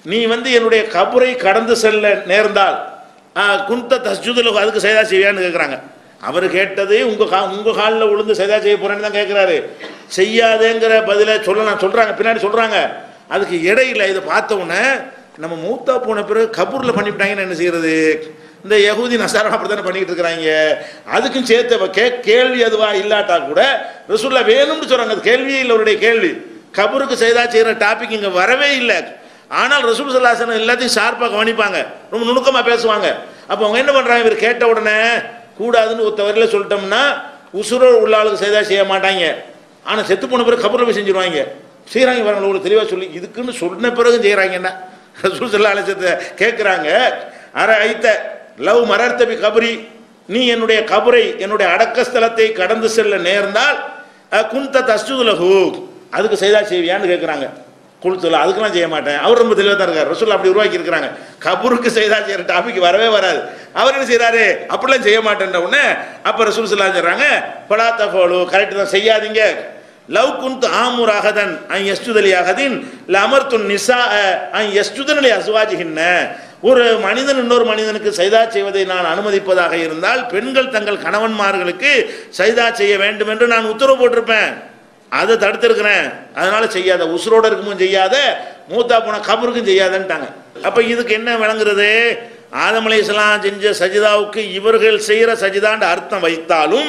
நீ வந்து என்னுடைய கபரை கடந்து செல்ல நேர்ந்தால் குந்த தஸ்ஜுதுல அதுக்கு சைதா செய்வியான்னு கேட்குறாங்க. அவர் கேட்டது உங்கள் கா உங்கள் காலில் விழுந்து சைதா செய்ய போகிறேன்னு தான் கேட்குறாரு. செய்யாதேங்கிற பதிலை சொல்ல நான் சொல்கிறாங்க, பின்னாடி சொல்கிறாங்க. அதுக்கு இடையில இதை பார்த்த உடனே நம்ம மூத்தா போன பிறகு கபூரில் பண்ணிவிட்டாங்கன்னு என்ன செய்கிறது? இந்த யகூதி நசாரா அப்படி தானே பண்ணிக்கிட்டு இருக்கிறாங்க. அதுக்கும் சேர்த்து கே கேள்வி அதுவா இல்லாட்டா கூட ரசூலுல்லாஹ் வேணும்னு சொல்கிறாங்க. அது கேள்வியே இல்லை, அவருடைய கேள்வி. கபருக்கு சைதா செய்கிற டாபிக் இங்கே வரவே இல்லை. ஆனால் ரசூல் ஸல்லல்லாஹு அலைஹி வஸல்லம் எல்லாத்தையும் ஷார்ப்பாக கவனிப்பாங்க, ரொம்ப நுணுக்கமாக பேசுவாங்க. அப்போ அவங்க என்ன பண்ணுறாங்க, இவர் கேட்ட உடனே கூடாதுன்னு ஒருத்த வரையில் சொல்லிட்டோம்னா உசுர உள்ள ஆளுக்கு சைதா செய்ய மாட்டாங்க. ஆனால் செத்து போன பிறகு கபரில் போய் செஞ்சுருவாங்க. செய்கிறாங்க பாருங்க, ஒரு தெளிவாக சொல்லி இதுக்குன்னு சொன்ன பிறகு செய்கிறாங்கன்னா ரசூல் ஸல்லல்லாஹு அலைஹி வஸல்லம் கேட்குறாங்க. அர ஐத்த லவ் மரர்த்தபி கபரி, நீ என்னுடைய கபரை என்னுடைய அடக்கஸ்தலத்தை கடந்து செல்ல நேர்ந்தால் குந்த தஸ்ஜுதுலஹு அதுக்கு சைதா செய்வியான்னு கேட்குறாங்க. குளுத்துல அதுக்கெல்லாம் செய்ய மாட்டேன். அவர் ரொம்ப தெளிவாக தான் இருக்கார். ரசூல் அப்படி உருவாக்கி இருக்கிறாங்க. கபருக்கு சைதா செய்கிற டாபிக் வரவே வராது. அவர் என்ன செய்கிறாரு, அப்படிலாம் செய்ய மாட்டேன்ற உடனே அப்போ ரசூல் ஸல்லல்லாஹு அலைஹி வஸல்லம் சொல்கிறாங்க பலாத்த ஃபோலு கரெக்டு தான், செய்யாதீங்க. லவ் குந்த் ஆமுர் அகதன் அன் யஸ்ஜுதலி அகதின் ல அமர்த்துன் நிசா அன் யஸ்ஜுதனலி அஸ்வாஜிஹின்ன, ஒரு மனிதன் இன்னொரு மனிதனுக்கு சைதா செய்வதை நான் அனுமதிப்பதாக இருந்தால் பெண்கள் தங்கள் கணவன்மார்களுக்கு சைதா செய்ய வேண்டும் என்று நான் உத்தரவு போட்டிருப்பேன். அதை தடுத்திருக்கிறேன். அதனால செய்யாத, உசுரோடு இருக்கும்போது செய்யாத, மூத்தா போன கபருக்கும் செய்யாதன்ட்டாங்க. அப்போ இதுக்கு என்ன விளங்குறது, ஆதம் அலைஹிஸ்ஸலாம் செஞ்ச சஜிதாவுக்கு இவர்கள் செய்கிற சஜிதான்னு அர்த்தம் வைத்தாலும்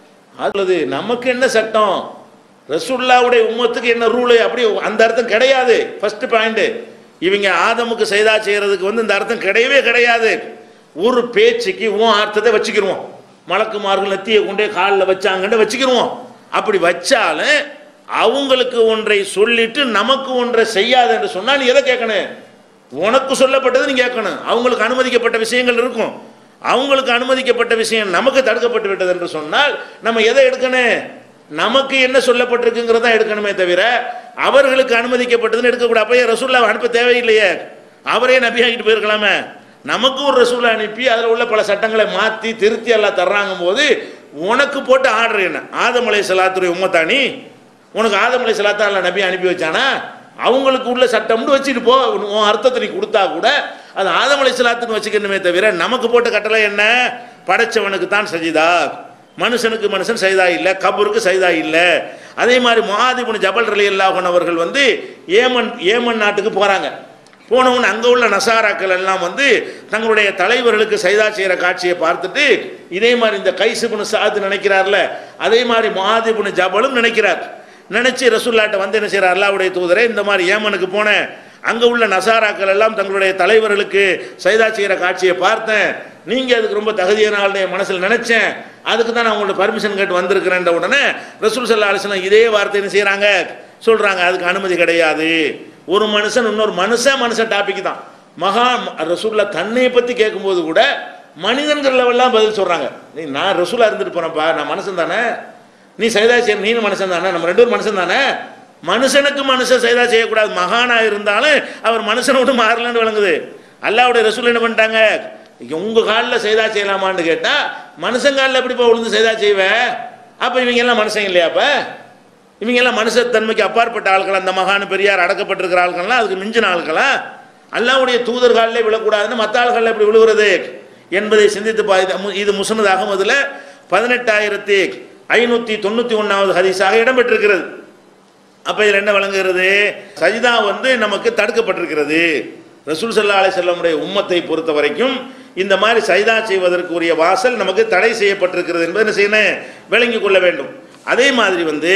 அது நமக்கு என்ன சட்டம், ரசூலுல்லாஹ்வுடைய உம்மத்துக்கு என்ன ரூலு, அப்படி அந்த அர்த்தம் கிடையாது. ஃபர்ஸ்ட் பாயிண்ட், இவங்க ஆதமுக்கு சைதா செய்கிறதுக்கு வந்து இந்த அர்த்தம் கிடையவே கிடையாது. ஒரு பேச்சுக்கு உன் அர்த்தத்தை வச்சுக்கிடுவோம். மலக்குமார்கள் நெத்தியை கொண்டே காலில் வச்சாங்கன்னு வச்சுக்கிடுவோம். அப்படி வச்சாலும் அவங்களுக்கு ஒன்றை சொல்லிட்டு நமக்கு ஒன்றை செய்யாது என்று சொன்னால் நீ எதை கேட்கணும், உனக்கு சொல்லப்பட்டது நீ கேட்கணும். அவங்களுக்கு அனுமதிக்கப்பட்ட விஷயங்கள் இருக்கும், அவங்களுக்கு அனுமதிக்கப்பட்ட விஷயம் நமக்கு தடுக்கப்பட்டு விட்டது என்று சொன்னால் நம்ம எதை எடுக்கணும், நமக்கு என்ன சொல்லப்பட்டிருக்குங்கிறத எடுக்கணுமே தவிர அவர்களுக்கு அனுமதிக்கப்பட்டதுன்னு எடுக்கக்கூடாது. அப்பயே ரசூலுல்லாஹ் அனுப்ப தேவையில்லையே, அவரே நபியாகிட்டு போயிருக்கலாமே. நமக்கு ஒரு ரசூலை அனுப்பி அதில் உள்ள பல சட்டங்களை மாற்றி திருத்தி எல்லாம் தர்றாங்க போது உனக்கு போட்டு ஆர்டர் என்ன, ஆதம் அலைஹிஸ்ஸலாத்துடைய உம்மத்தானி, உனக்கு ஆதம் அலைஹிஸ்ஸலாத்தை அல்ல நபி அனுப்பி வச்சானா, அவங்களுக்கு உள்ள சட்டம்னு வச்சுட்டு போ. உன் அர்த்தத்தை நீ கொடுத்தா கூட அது ஆதம் அலைஹிஸ்ஸலாத்துன்னு வச்சுக்கணுமே தவிர நமக்கு போட்ட கட்டளை என்ன, படைச்சவனுக்கு தான் சஜிதா, மனுஷனுக்கு மனுஷன் சைதா இல்லை, கபருக்கு சைதா இல்லை. அதே மாதிரி முஆத் இப்னு ஜபல் ரலியல்லாஹு அன்ஹு அவர்கள் வந்து ஏமன் ஏமன் நாட்டுக்கு போகிறாங்க. போனவன் அங்கே உள்ள நசாராக்கள் எல்லாம் வந்து தங்களுடைய தலைவர்களுக்கு சைதா செய்கிற காட்சியை பார்த்துட்டு இதே மாதிரி இந்த கைஸ் இப்னு சஅத் நினைக்கிறார்ல, அதே மாதிரி முஆத் இப்னு ஜபலும் நினைக்கிறார். நினச்சி ரசூலுல்லாஹ்ட்ட வந்து என்ன செய்கிறார், அல்லாஹ்வுடைய தூதரே இந்த மாதிரி ஏமனுக்கு போனேன், அங்கே உள்ள நசாராக்கள் எல்லாம் தங்களுடைய தலைவர்களுக்கு சைதா செய்கிற காட்சியை பார்த்தேன், நீங்கள் அதுக்கு ரொம்ப தகுதியான ஆளுடைய மனசில் நினச்சேன், அதுக்கு தான் நான் உங்களோட பர்மிஷன் கேட்டு வந்திருக்கிறேன்ற உடனே ரசூல் ஸல்லல்லாஹு அலைஹி வஸல்லம் இதே வார்த்தை என்ன செய்கிறாங்க சொல்கிறாங்க, அதுக்கு அனுமதி கிடையாது. ஒரு மனுஷன் இன்னொரு மனுஷன் மனுஷன் டாபிக் தான். மகா ரசூலுல்லாஹ் தன்னை பற்றி கேட்கும்போது கூட மனிதன்கள் லெவல்லாம் பதில் சொல்கிறாங்க. நீ நான் ரசூலாக இருந்துட்டு போகிறேன்ப்பா, நான் மனுஷன் தானே, நீ சைதா செய்ய நீ மனுஷன் தானே, நம்ம ரெண்டு பேரும் மனுஷன் தானே, மனுஷனுக்கு மனுஷன் சைதா செய்யக்கூடாது. மகானாக இருந்தாலும் அவர் மனுஷனை விட்டு மாறலன்னு விளங்குது. அல்லாஹ்வுடைய ரசூல் என்ன பண்ணிட்டாங்க, உங்கள் காலில் சைதா செய்யலாமான்னு கேட்டால் மனுஷன் காலில் எப்படிப்பா விழுந்து சைதா செய்வேன், அப்போ இவங்க எல்லாம் மனுஷன் இல்லையாப்பா, இவங்க எல்லாம் மனுஷத்தன்மைக்கு அப்பாற்பட்ட ஆட்கள், அந்த மகான் பெரியார் அடக்கப்பட்டிருக்கிற ஆட்கள்லாம் அதுக்கு மிஞ்சின ஆட்களா, அல்லாஹ்வுடைய தூதர் காலிலே விழக்கூடாதுன்னு மற்ற ஆள்களில் எப்படி விழுகிறது என்பதை சிந்தித்து பா. இது முஸ்னத் அஹ்மதுல பதினெட்டாயிரத்தி ஐநூற்றி தொண்ணூற்றி ஒன்றாவது ஹதீஸாக இடம்பெற்றிருக்கிறது. அப்போ இதில் என்ன வழங்குகிறது, சஜிதா வந்து நமக்கு தடுக்கப்பட்டிருக்கிறது. ரசூல் ஸல்லல்லாஹு அலைஹி வஸல்லம் உம்மத்தை பொறுத்த வரைக்கும் இந்த மாதிரி சஜிதா செய்வதற்குரிய வாசல் நமக்கு தடை செய்யப்பட்டிருக்கிறது என்பதை என்ன செய்யணும், விளங்கி கொள்ள வேண்டும். அதே மாதிரி வந்து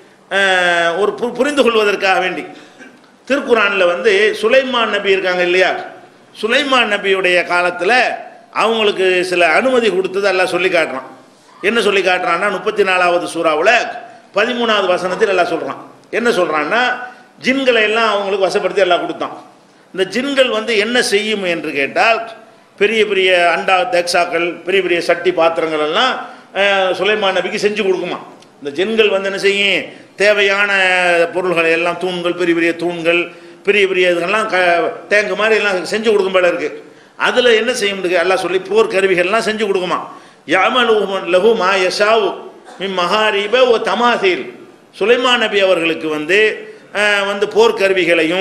ஒரு புரிந்து கொள்வதற்காக வேண்டி திருக்குரானில் வந்து சுலைமான் நபி இருக்காங்க இல்லையா, சுலைமான் நபியுடைய காலத்தில் அவங்களுக்கு சில அனுமதி கொடுத்தது எல்லாம் சொல்லி காட்டுறான். என்ன சொல்லி காட்டுறான்னா முப்பத்தி நாலாவது சூறாவில் பதிமூணாவது வசனத்தில் எல்லாம் சொல்கிறான். என்ன சொல்கிறான்னா ஜின்களை எல்லாம் அவங்களுக்கு வசப்படுத்தி எல்லாம் கொடுத்தான். இந்த ஜின்கள் வந்து என்ன செய்யும் என்று கேட்டால் பெரிய பெரிய அண்டா தேக்ஸாக்கள் பெரிய பெரிய சட்டி பாத்திரங்கள் எல்லாம் சுலைமான் நபிக்கு செஞ்சு கொடுக்குமா. இந்த ஜின்கள் வந்து என்ன செய்யும், தேவையான பொருள்களை எல்லாம் தூண்கள் பெரிய பெரிய தூண்கள் பெரிய பெரிய இதுகள்லாம் க டேங்கு மாதிரி எல்லாம் செஞ்சு கொடுக்கும் போல இருக்குது. அதில் என்ன செய்ய முடியுது எல்லாம் சொல்லி போர் கருவிகள்லாம் செஞ்சு கொடுக்குமா. யஅமலு லஹு மா யஷாவு மின் மஹாரிப ஓ தமாசீல், சுலைமான் நபி அவர்களுக்கு வந்து வந்து போர் கருவிகளையும்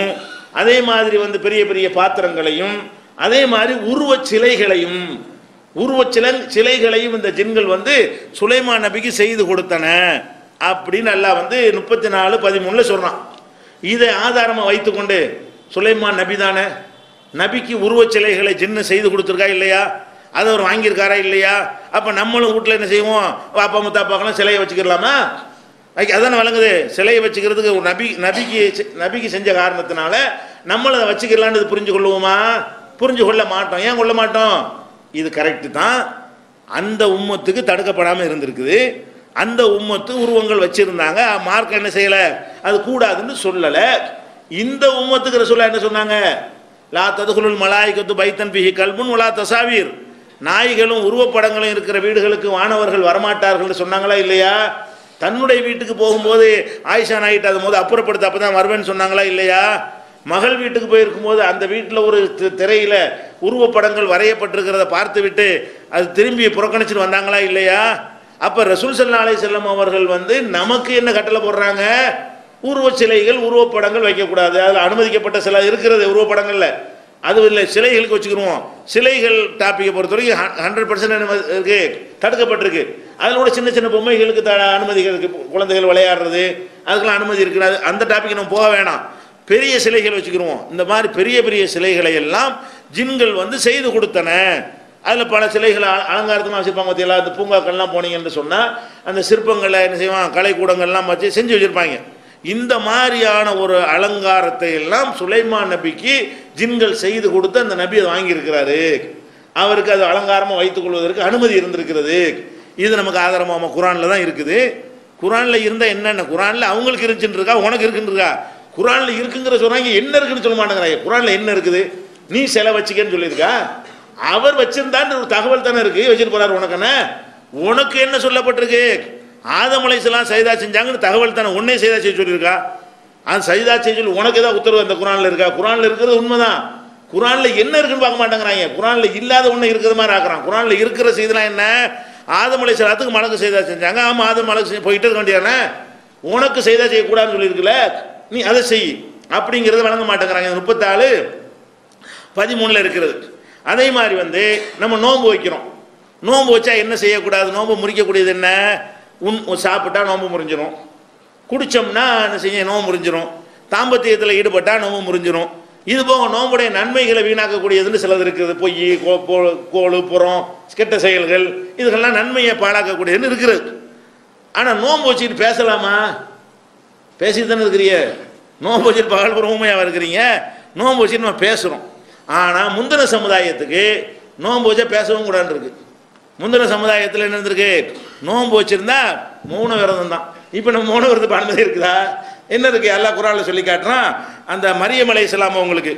அதே மாதிரி வந்து பெரிய பெரிய பாத்திரங்களையும் அதே மாதிரி உருவச் சிலைகளையும் உருவச் சிலை சிலைகளையும் இந்த ஜின்கள் வந்து சுலைமான் நபிக்கு செய்து கொடுத்தன அப்படின்னு அல்லாஹ் வந்து முப்பத்தி நாலு பதிமூணுல சொல்றான். இதை ஆதாரமாக வைத்துக்கொண்டு சுலைமான் நபி தானே, நபிக்கு உருவச் சிலைகளை ஜின்னு செய்து கொடுத்துருக்கா இல்லையா, அதை அவர் வாங்கியிருக்காரா இல்லையா? அப்போ நம்மளும் வீட்டில் என்ன செய்வோம், அப்பா முத்தாப்பாக்கெல்லாம் சிலையை வச்சுக்கலாமா? அதானே வழங்குது. சிலையை வச்சுக்கிறதுக்கு ஒரு நபி நபிக்கு நபிக்கு செஞ்ச காரணத்தினால நம்மளும் அதை வச்சுக்கலான்னு புரிஞ்சு கொள்ளுவோமா? புரிஞ்சு கொள்ள மாட்டோம். ஏன் கொள்ள மாட்டோம்? இது கரெக்டு தான். அந்த உம்மத்துக்கு தடுக்கப்படாமல் இருந்திருக்குது. அந்த உம்மத்து உருவங்கள் வச்சிருந்தாங்க, மார்க்க என்ன செய்யலை, அது கூடாதுன்னு சொல்லலை. இந்த உம்மத்துக்கு ரசூலுல்லாஹ் என்ன சொன்னாங்க? லா ததுகுலுல் மலாயிகத்து பைத்தன் பிஹி கல்புன் வலா தசாவீர், நாய்களும் உருவப்படங்களும் இருக்கிற வீடுகளுக்கு வானவர்கள் வரமாட்டார்கள் சொன்னாங்களா இல்லையா? தன்னுடைய வீட்டுக்கு போகும்போது ஆயிஷா நாயிட்டு அது போது அப்புறப்படுத்த அப்போ தான் வருவேன்னு சொன்னாங்களா இல்லையா? மகள் வீட்டுக்கு போயிருக்கும் போது அந்த வீட்டில் ஒரு திரையில உருவப்படங்கள் வரையப்பட்டிருக்கிறத பார்த்து விட்டு அது திரும்பி புறக்கணிச்சுட்டு வந்தாங்களா இல்லையா? அப்போ ரசூல் ஸல்லல்லாஹு அலைஹி வஸல்லம் அவர்கள் வந்து நமக்கு என்ன கட்டளை போடுறாங்க? உருவ சிலைகள் உருவப்படங்கள் வைக்கக்கூடாது. அதில் அனுமதிக்கப்பட்ட சில இருக்கிறது உருவப்படங்கள்ல, அது இல்லை சிலைகளுக்கு வச்சுக்கிடுவோம். சிலைகள் டாப்பிக்கை பொறுத்த வரைக்கும் ஹண்ட்ரட் பர்சன்ட் இருக்கு, தடுக்கப்பட்டிருக்கு. அதில் கூட சின்ன சின்ன பொம்மைகளுக்கு த அனுமதிகள் இருக்குது, குழந்தைகள் விளையாடுறது அதுக்கெல்லாம் அனுமதி இருக்கிறது. அந்த டாப்பிக்கு நம்ம போக வேணாம். பெரிய சிலைகள் வச்சுக்கிடுவோம். இந்த மாதிரி பெரிய பெரிய சிலைகளை எல்லாம் ஜின்கள் வந்து செய்து கொடுத்தன. அதில் பல சிலைகளை அலங்காரத்தமாக வச்சுருப்பாங்க. பார்த்தீங்களா, அந்த பூங்காக்கள்லாம் போனீங்கன்னு சொன்னால் அந்த சிற்பங்களை என்ன செய்வான், கலைக்கூடங்கள்லாம் வச்சு செஞ்சு வச்சுருப்பாங்க. இந்த மாதிரியான ஒரு அலங்காரத்தை எல்லாம் சுலைமான் நபிக்கு ஜின்கள் செய்து கொடுத்து அந்த நபி அதை வாங்கியிருக்கிறாரு. அவருக்கு அது அலங்காரமாக வைத்துக் கொள்வதற்கு அனுமதி இருந்திருக்கிறது. இது நமக்கு ஆதாரமாக குரானில் தான் இருக்குது. குரானில் இருந்தால் என்னென்ன, குரானில் அவங்களுக்கு இருந்துச்சுன்னு இருக்கா, உனக்கு இருக்குன்னு இருக்கா? குரானில் இருக்குங்கிற சொல்கிறாங்க, என்ன இருக்குன்னு சொல்ல மாட்டேங்கிறாங்க. குரானில் என்ன இருக்குது? நீ சிலை வச்சுக்கன்னு சொல்லியிருக்கா? அவர் வச்சிருந்தான்னு ஒரு தகவல் தானே இருக்குது, வச்சுட்டு போகிறார். உனக்கு என்ன, உனக்கு என்ன சொல்லப்பட்டிருக்கு? ஆதம் அலைஹிஸ்ஸலாம் சஜிதா செஞ்சாங்கன்னு தகவல் தானே, உன்னே சஜிதா செய்ய சொல்லியிருக்கா? அது சஜிதா செய்ய சொல்லி உனக்கு ஏதாவது உத்தரவு அந்த குரானில் இருக்கா? குரானில் இருக்கிறது உண்மைதான். குரானில் என்ன இருக்குன்னு பார்க்க மாட்டேங்கிறாங்க. குரானில் இல்லாத ஒன்று இருக்கிற மாதிரி ஆக்குறான். குரானில் இருக்கிற செய்திலாம் என்ன? ஆதம் அலைஹிஸ்ஸலாத்துக்கு மலக்கு சஜிதா செஞ்சாங்க. ஆமாம், ஆதம் மலக்கு போயிட்டு இருக்க வேண்டியானே, உனக்கு சஜிதா செய்யக்கூடாதுன்னு சொல்லியிருக்குல்ல, நீ அதை செய் அப்படிங்கிறத வழங்க மாட்டேங்கிறாங்க. முப்பத்தாலு பதிமூணில் இருக்கிறது. அதே மாதிரி வந்து நம்ம நோன்பு வைக்கிறோம். நோன்பு வச்சா என்ன செய்யக்கூடாது? நோன்பு முறிக்கக்கூடியது என்ன? உன் சாப்பிட்டா நோன்பு முறிஞ்சிடும், குடித்தோம்னா என்ன செய்ய நோன்பு முறிஞ்சிடும், தாம்பத்தியத்தில் ஈடுபட்டால் நோன்பு முறிஞ்சிடும். இது போக நோன்புடைய நன்மைகளை வீணாக்கக்கூடியதுன்னு சிலது இருக்குது. பொய், கோழு, புறம், கெட்ட செயல்கள், இதுக்கெல்லாம் நன்மையை பாழாக்கக்கூடியதுன்னு இருக்கிறது. ஆனால் நோன்பு வச்சுக்கிட்டு பேசலாமா? பேசிட்டு தானே இருக்கிறீங்க. நோன்பு வச்சுட்டு பகல் புறமையாக இருக்கிறீங்க. நோன்பு வச்சுட்டு நம்ம பேசுகிறோம். ஆனால் முந்தின சமுதாயத்துக்கு நோன்பு வச்சா பேசவும் கூடாது இருக்கு. முந்தின சமுதாயத்தில் என்ன இருந்திருக்கு? நோன்பு வச்சிருந்தா மௌன விரதம் தான். இப்போ நம்ம மௌன விரதம் அனுமதி இருக்குதா? என்ன இருக்குது? எல்லா குரானில் சொல்லி காட்டுறான். அந்த மரியம் அலைஹிஸ்ஸலாம் அவங்களுக்கு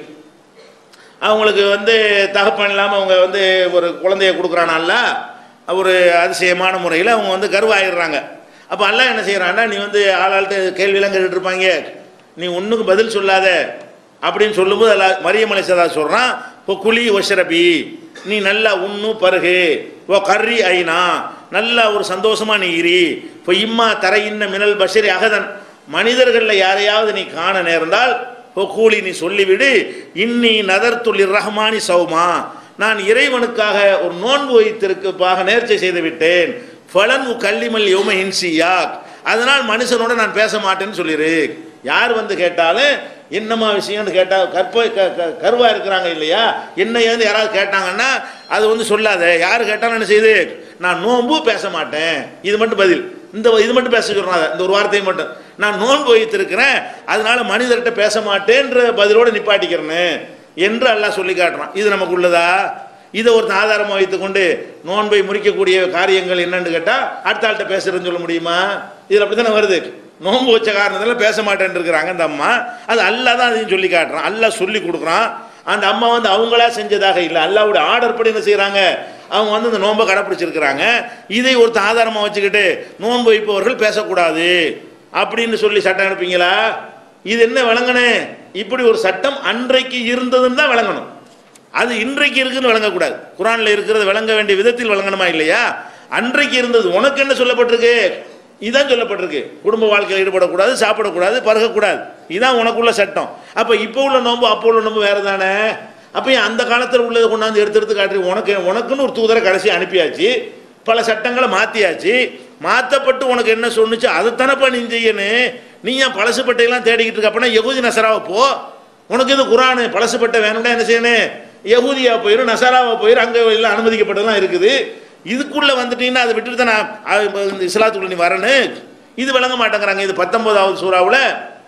அவங்களுக்கு வந்து தகப்பன் இல்லாமல் அவங்க வந்து ஒரு குழந்தைய கொடுக்குறானால ஒரு அதிசயமான முறையில் அவங்க வந்து கருவாயிடுறாங்க. அப்போ அல்லாஹ் என்ன செய்கிறான்னா, நீ வந்து ஆளாள்கிட்ட கேள்வியெல்லாம் கேட்டுட்டு இருப்பாங்க, நீ ஒன்றுக்கு பதில் சொல்லாத அப்படின்னு சொல்லும்போது அல்லா மரியம் அலைஹிஸ்ஸலாம் சொல்கிறான், இப்போ குழி ஒஷரபி, நீ நல்லா உண்ணு பருகு, ஓ கர்ரி ஐனா, நல்லா ஒரு சந்தோஷமா நீ இரி, இப்போ இம்மா தரையின்ன மினல் பஷரி அகதன், மனிதர்களில் யாரையாவது நீ காண நேர்ந்தால் இப்போ கூலி நீ சொல்லிவிடு, இன்னி நதர்த்துல்லிர் ரஹ்மானி சௌமா, நான் இறைவனுக்காக ஒரு நோன்பு வைத்திருப்பாக நேர்ச்சை செய்து விட்டேன், ஃபலன் கல்லிமல் யௌம இன்சியா, அதனால் மனுஷனோட நான் பேச மாட்டேன்னு சொல்லிடு. யார் வந்து கேட்டாலும் என்னம்மா விஷயம்னு கேட்டால் கற்ப கருவா இருக்கிறாங்க இல்லையா, என்ன ஏன்னு யாராவது கேட்டாங்கன்னா அது வந்து சொல்லாத. யார் கேட்டாலும் என்ன செய்யுது, நான் நோன்பு பேச மாட்டேன், இது மட்டும் பதில். இந்த இது மட்டும் பேச சொல்கிறாங்க, இந்த ஒரு வார்த்தையை மட்டும், நான் நோன்பு வைத்திருக்கிறேன் அதனால மனிதர்கிட்ட பேச மாட்டேன்ற பதிலோடு நிப்பாட்டிக்கிறேன்னு என்று அல்லாஹ் சொல்லி காட்டுறான். இது நமக்கு உள்ளதா? இதை ஒருத்தன் ஆதாரமாக வைத்துக்கொண்டு நோன்பை முறிக்கக்கூடிய காரியங்கள் என்னன்னு கேட்டால் அடுத்த ஆள்கிட்ட பேசுறதுன்னு சொல்ல முடியுமா? இதில் அப்படி தானே வருது. நோன்பு வச்ச காரணத்தில் பேச மாட்டேன்னு இருக்கிறாங்க அந்த அம்மா. அது அல்லாஹ் தான் அதையும் சொல்லி காட்டுறான், அல்லாஹ் சொல்லி கொடுக்குறான். அந்த அம்மா வந்து அவங்களா செஞ்சதாக இல்லை, அல்லாஹ்வுடைய ஆர்டர் படி என்ன செய்கிறாங்க, அவங்க வந்து இந்த நோன்பை கடைப்பிடிச்சிருக்கிறாங்க. இதை ஒருத்தர் ஆதாரமாக வச்சுக்கிட்டு நோன்பு வைப்பவர்கள் பேசக்கூடாது அப்படின்னு சொல்லி சட்டம் எடுப்பீங்களா? இது என்ன விளங்கணும்? இப்படி ஒரு சட்டம் அன்றைக்கு இருந்ததுன்னு தான் விளங்கணும், அது இன்றைக்கு இருக்குன்னு விளங்கக்கூடாது. குரானில் இருக்கிறது விளங்க வேண்டிய விதத்தில் விளங்கணுமா இல்லையா? அன்றைக்கு இருந்தது. உனக்கு என்ன சொல்லப்பட்டிருக்கு? இதுதான் சொல்லப்பட்டிருக்கு. குடும்ப வாழ்க்கையில் ஈடுபடக்கூடாது, சாப்பிடக்கூடாது, பருகக்கூடாது. இதுதான் உனக்குள்ள சட்டம். அப்போ இப்போ உள்ள நோன்பு அப்போ உள்ள நோன்பு வேறு தானே. அப்போ அந்த காலத்தில் உள்ளதை கொண்டாந்து எடுத்து எடுத்து காட்டுறீங்க. உனக்கு உனக்குன்னு ஒரு தூதரை கடைசி அனுப்பியாச்சு, பல சட்டங்களை மாற்றியாச்சு. மாற்றப்பட்டு உனக்கு என்ன சொன்னிச்சு அதைத்தானப்பா நீ செய்யணும். நீ ஏன் பழசுப்பட்டையெல்லாம் தேடிக்கிட்டு இருக்க? அப்படின்னா யகூதி நசராவை போ. உனக்கு இது குரானு பழசுப்பட்டை வேணும்னா என்ன செய்யணும்? யகூதியா போயிடும், நசராவை போயிடும். அங்கே எல்லாம் அனுமதிக்கப்பட்டதெல்லாம் இருக்குது. இதுக்குள்ளே வந்துட்டீங்கன்னா அதை விட்டுட்டு தான் நான் இஸ்லாத்துக்குள்ள நீ வரணும். இது விளங்க மாட்டேங்கிறாங்க. இது பத்தொன்பதாவது சூறாவில்